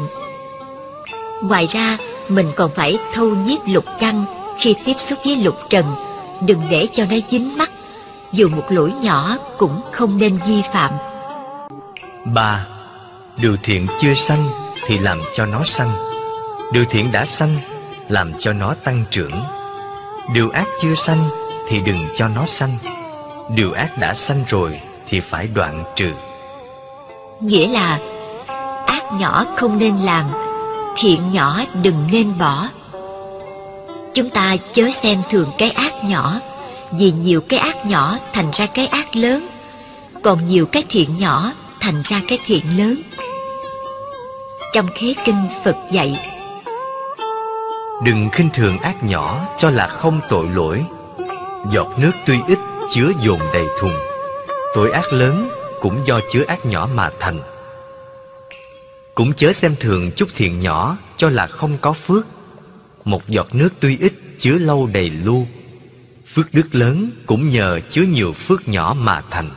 Ngoài ra, mình còn phải thâu nhiếp lục căn khi tiếp xúc với lục trần, đừng để cho nó dính mắc, dù một lỗi nhỏ cũng không nên vi phạm. Ba, điều thiện chưa sanh thì làm cho nó sanh, điều thiện đã sanh làm cho nó tăng trưởng. Điều ác chưa sanh thì đừng cho nó sanh, điều ác đã sanh rồi thì phải đoạn trừ. Nghĩa là ác nhỏ không nên làm, thiện nhỏ đừng nên bỏ. Chúng ta chớ xem thường cái ác nhỏ, vì nhiều cái ác nhỏ thành ra cái ác lớn, còn nhiều cái thiện nhỏ thành ra cái thiện lớn. Trong Khế Kinh Phật dạy, đừng khinh thường ác nhỏ cho là không tội lỗi. Giọt nước tuy ít chứa dồn đầy thùng, tội ác lớn cũng do chứa ác nhỏ mà thành. Cũng chớ xem thường chút thiện nhỏ cho là không có phước. Một giọt nước tuy ít chứa lâu đầy lu, phước đức lớn cũng nhờ chứa nhiều phước nhỏ mà thành.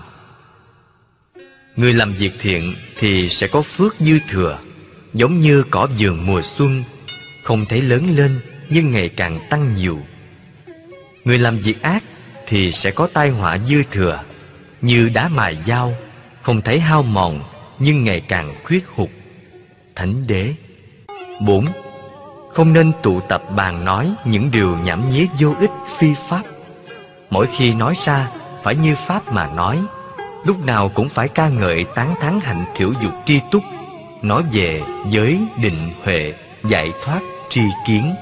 Người làm việc thiện thì sẽ có phước dư thừa, giống như cỏ vườn mùa xuân, không thấy lớn lên nhưng ngày càng tăng nhiều. Người làm việc ác thì sẽ có tai họa dư thừa, như đá mài dao, không thấy hao mòn nhưng ngày càng khuyết hụt. Thánh Đế. Bốn, không nên tụ tập bàn nói những điều nhảm nhí vô ích phi pháp. Mỗi khi nói ra phải như pháp mà nói, lúc nào cũng phải ca ngợi tán thán hạnh khẩu dục tri túc, nói về giới định huệ, giải thoát tri kiến.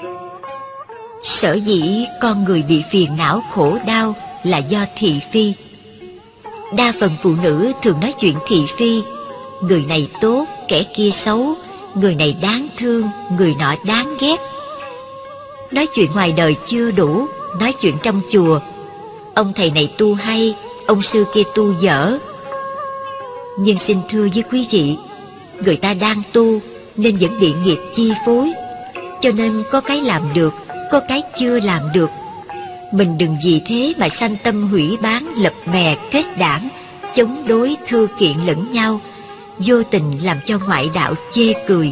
sở dĩ con người bị phiền não khổ đau là do thị phi. Đa phần phụ nữ thường nói chuyện thị phi, người này tốt, kẻ kia xấu, người này đáng thương, người nọ đáng ghét. Nói chuyện ngoài đời chưa đủ, nói chuyện trong chùa, ông thầy này tu hay, ông sư kia tu dở. Nhưng xin thưa với quý vị, người ta đang tu nên vẫn bị nghiệp chi phối, cho nên có cái làm được, có cái chưa làm được. Mình đừng vì thế mà sanh tâm hủy bán, lập bè kết đảng, chống đối thưa kiện lẫn nhau, vô tình làm cho ngoại đạo chê cười.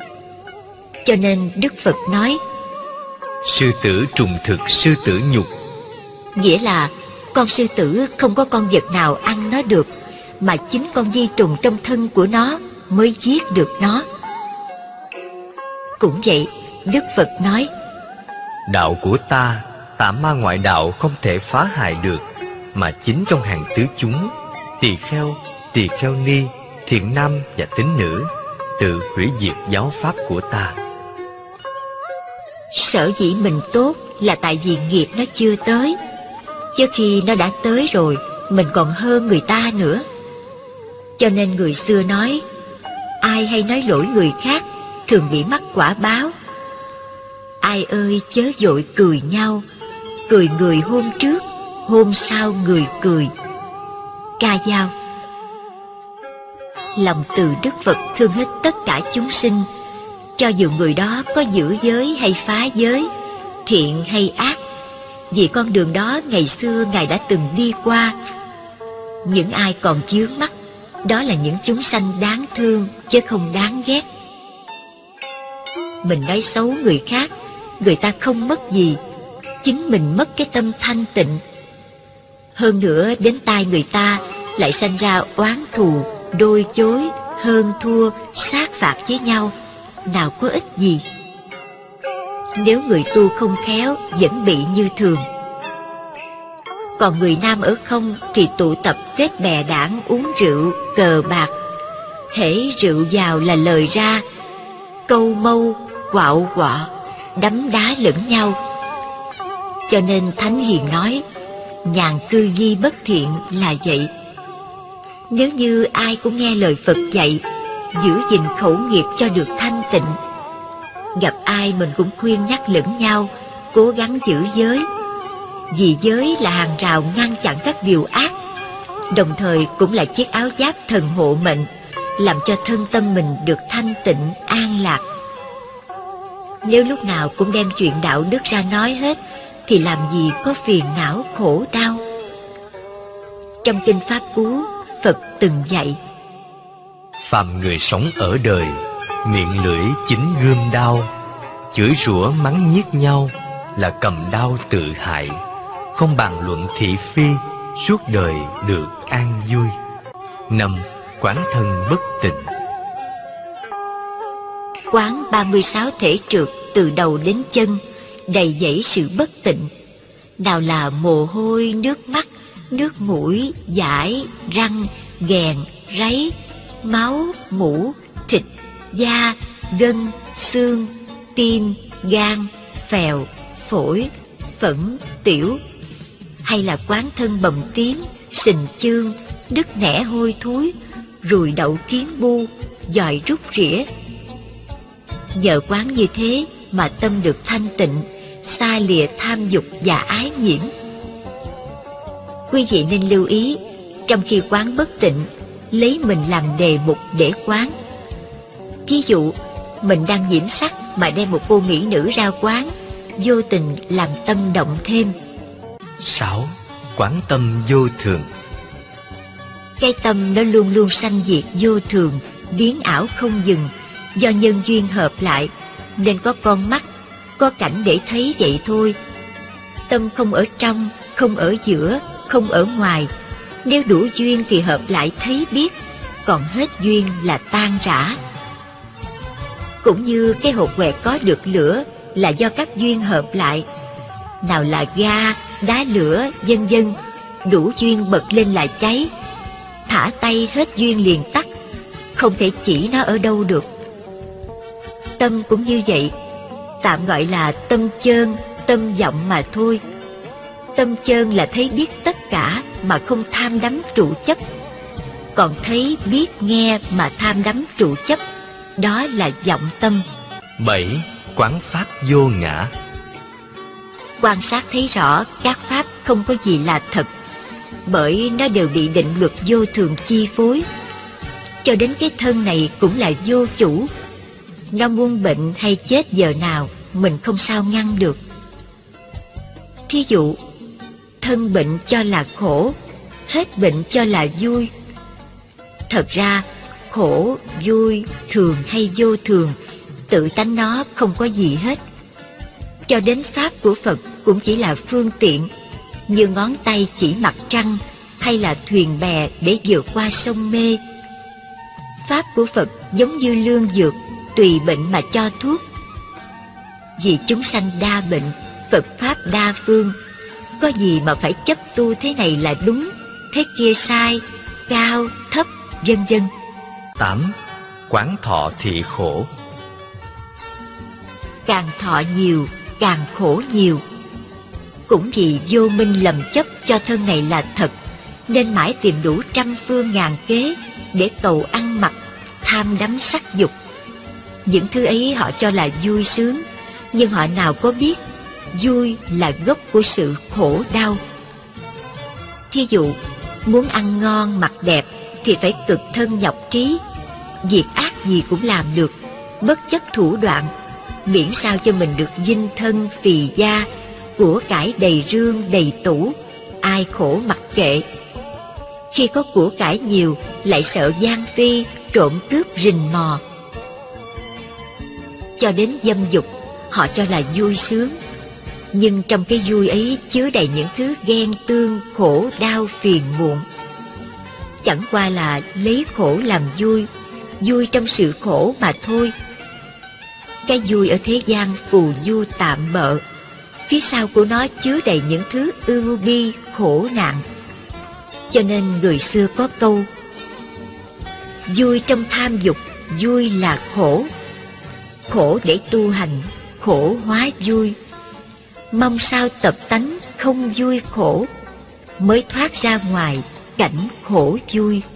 Cho nên Đức Phật nói, sư tử trùng thực, sư tử nhục. Nghĩa là con sư tử không có con vật nào ăn nó được, mà chính con vi trùng trong thân của nó mới giết được nó. Cũng vậy, Đức Phật nói, Đạo của ta, tà ma ngoại đạo không thể phá hại được, mà chính trong hàng tứ chúng, tỳ kheo, tỳ kheo ni, thiện nam và tín nữ, tự hủy diệt giáo pháp của ta. Sở dĩ mình tốt là tại vì nghiệp nó chưa tới, chứ khi nó đã tới rồi, mình còn hơn người ta nữa. Cho nên người xưa nói, ai hay nói lỗi người khác thường bị mắc quả báo. Ai ơi chớ vội cười nhau, cười người hôm trước, hôm sau người cười. Ca dao. Lòng từ Đức Phật thương hết tất cả chúng sinh, cho dù người đó có giữ giới hay phá giới, thiện hay ác, vì con đường đó ngày xưa Ngài đã từng đi qua. Những ai còn chướng mắt, đó là những chúng sanh đáng thương chứ không đáng ghét. Mình nói xấu người khác, người ta không mất gì, chính mình mất cái tâm thanh tịnh. Hơn nữa đến tai người ta lại sanh ra oán thù, đôi chối, hơn thua, sát phạt với nhau, nào có ích gì. Nếu người tu không khéo vẫn bị như thường. Còn người nam ở không thì tụ tập kết bè đảng uống rượu, cờ bạc. Hễ rượu vào là lời ra, câu mâu, quạo quọ, đấm đá lẫn nhau. Cho nên Thánh Hiền nói, nhàn cư di bất thiện là vậy. Nếu như ai cũng nghe lời Phật dạy, giữ gìn khẩu nghiệp cho được thanh tịnh, gặp ai mình cũng khuyên nhắc lẫn nhau, cố gắng giữ giới. Vì giới là hàng rào ngăn chặn các điều ác, đồng thời cũng là chiếc áo giáp thần hộ mệnh, làm cho thân tâm mình được thanh tịnh, an lạc. Nếu lúc nào cũng đem chuyện đạo đức ra nói hết, thì làm gì có phiền não khổ đau. Trong Kinh Pháp Cú, Phật từng dạy, phàm người sống ở đời, miệng lưỡi chính gươm đao, chửi rủa mắng nhiếc nhau là cầm đao tự hại, không bàn luận thị phi, suốt đời được an vui. Năm, quán thân bất tịnh. Quán ba mươi sáu thể trượt từ đầu đến chân, đầy dẫy sự bất tịnh. Nào là mồ hôi, nước mắt, nước mũi, dãi, răng, ghèn, ráy, máu, mũ, thịt, da, gân, xương, tim, gan, phèo, phổi, phẫn, tiểu. Hay là quán thân bầm tím, sình chương, đứt nẻ hôi thối, ruồi đậu kiến bu, giòi rút rỉa. Nhờ quán như thế mà tâm được thanh tịnh, xa lìa tham dục và ái nhiễm. Quý vị nên lưu ý, trong khi quán bất tịnh, lấy mình làm đề mục để quán. Ví dụ, mình đang nhiễm sắc mà đem một cô mỹ nữ ra quán, vô tình làm tâm động thêm. Sáu, quán tâm vô thường. Cái tâm nó luôn luôn sanh diệt vô thường, biến ảo không dừng, do nhân duyên hợp lại, nên có con mắt, có cảnh để thấy vậy thôi. Tâm không ở trong, không ở giữa, không ở ngoài. Nếu đủ duyên thì hợp lại thấy biết, còn hết duyên là tan rã. Cũng như cái hột quẹt có được lửa là do các duyên hợp lại. Nào là ga, đá lửa, vân vân, đủ duyên bật lên là cháy. Thả tay hết duyên liền tắt, không thể chỉ nó ở đâu được. Tâm cũng như vậy, tạm gọi là tâm chơn, tâm vọng mà thôi. Tâm chơn là thấy biết tất cả mà không tham đắm trụ chấp. Còn thấy biết nghe mà tham đắm trụ chấp, đó là vọng tâm. Bảy, quán pháp vô ngã. Quan sát thấy rõ các pháp không có gì là thật, bởi nó đều bị định luật vô thường chi phối. Cho đến cái thân này cũng là vô chủ. Nó muốn bệnh hay chết giờ nào mình không sao ngăn được. Thí dụ, thân bệnh cho là khổ, hết bệnh cho là vui. Thật ra, khổ, vui, thường hay vô thường, tự tánh nó không có gì hết. Cho đến pháp của Phật cũng chỉ là phương tiện, như ngón tay chỉ mặt trăng hay là thuyền bè để vượt qua sông mê. Pháp của Phật giống như lương dược, tùy bệnh mà cho thuốc. Vì chúng sanh đa bệnh, Phật Pháp đa phương, có gì mà phải chấp tu thế này là đúng, thế kia sai, cao, thấp, vân vân. Tám. Quán thọ thị khổ. Càng thọ nhiều, càng khổ nhiều. Cũng vì vô minh lầm chấp cho thân này là thật, nên mãi tìm đủ trăm phương ngàn kế để cầu ăn mặc, tham đắm sắc dục. Những thứ ấy họ cho là vui sướng, nhưng họ nào có biết vui là gốc của sự khổ đau. Thí dụ, muốn ăn ngon mặc đẹp thì phải cực thân nhọc trí, việc ác gì cũng làm được, bất chấp thủ đoạn, miễn sao cho mình được dinh thân phì da, của cải đầy rương đầy tủ, ai khổ mặc kệ. Khi có của cải nhiều lại sợ gian phi, trộm cướp rình mò. Cho đến dâm dục, họ cho là vui sướng, nhưng trong cái vui ấy chứa đầy những thứ ghen tương, khổ đau phiền muộn. Chẳng qua là lấy khổ làm vui, vui trong sự khổ mà thôi. Cái vui ở thế gian phù du tạm bợ, phía sau của nó chứa đầy những thứ ưu bi khổ nạn. Cho nên người xưa có câu: vui trong tham dục, vui là khổ. Khổ để tu hành, khổ hóa vui. Mong sao tập tánh không vui khổ, mới thoát ra ngoài cảnh khổ vui.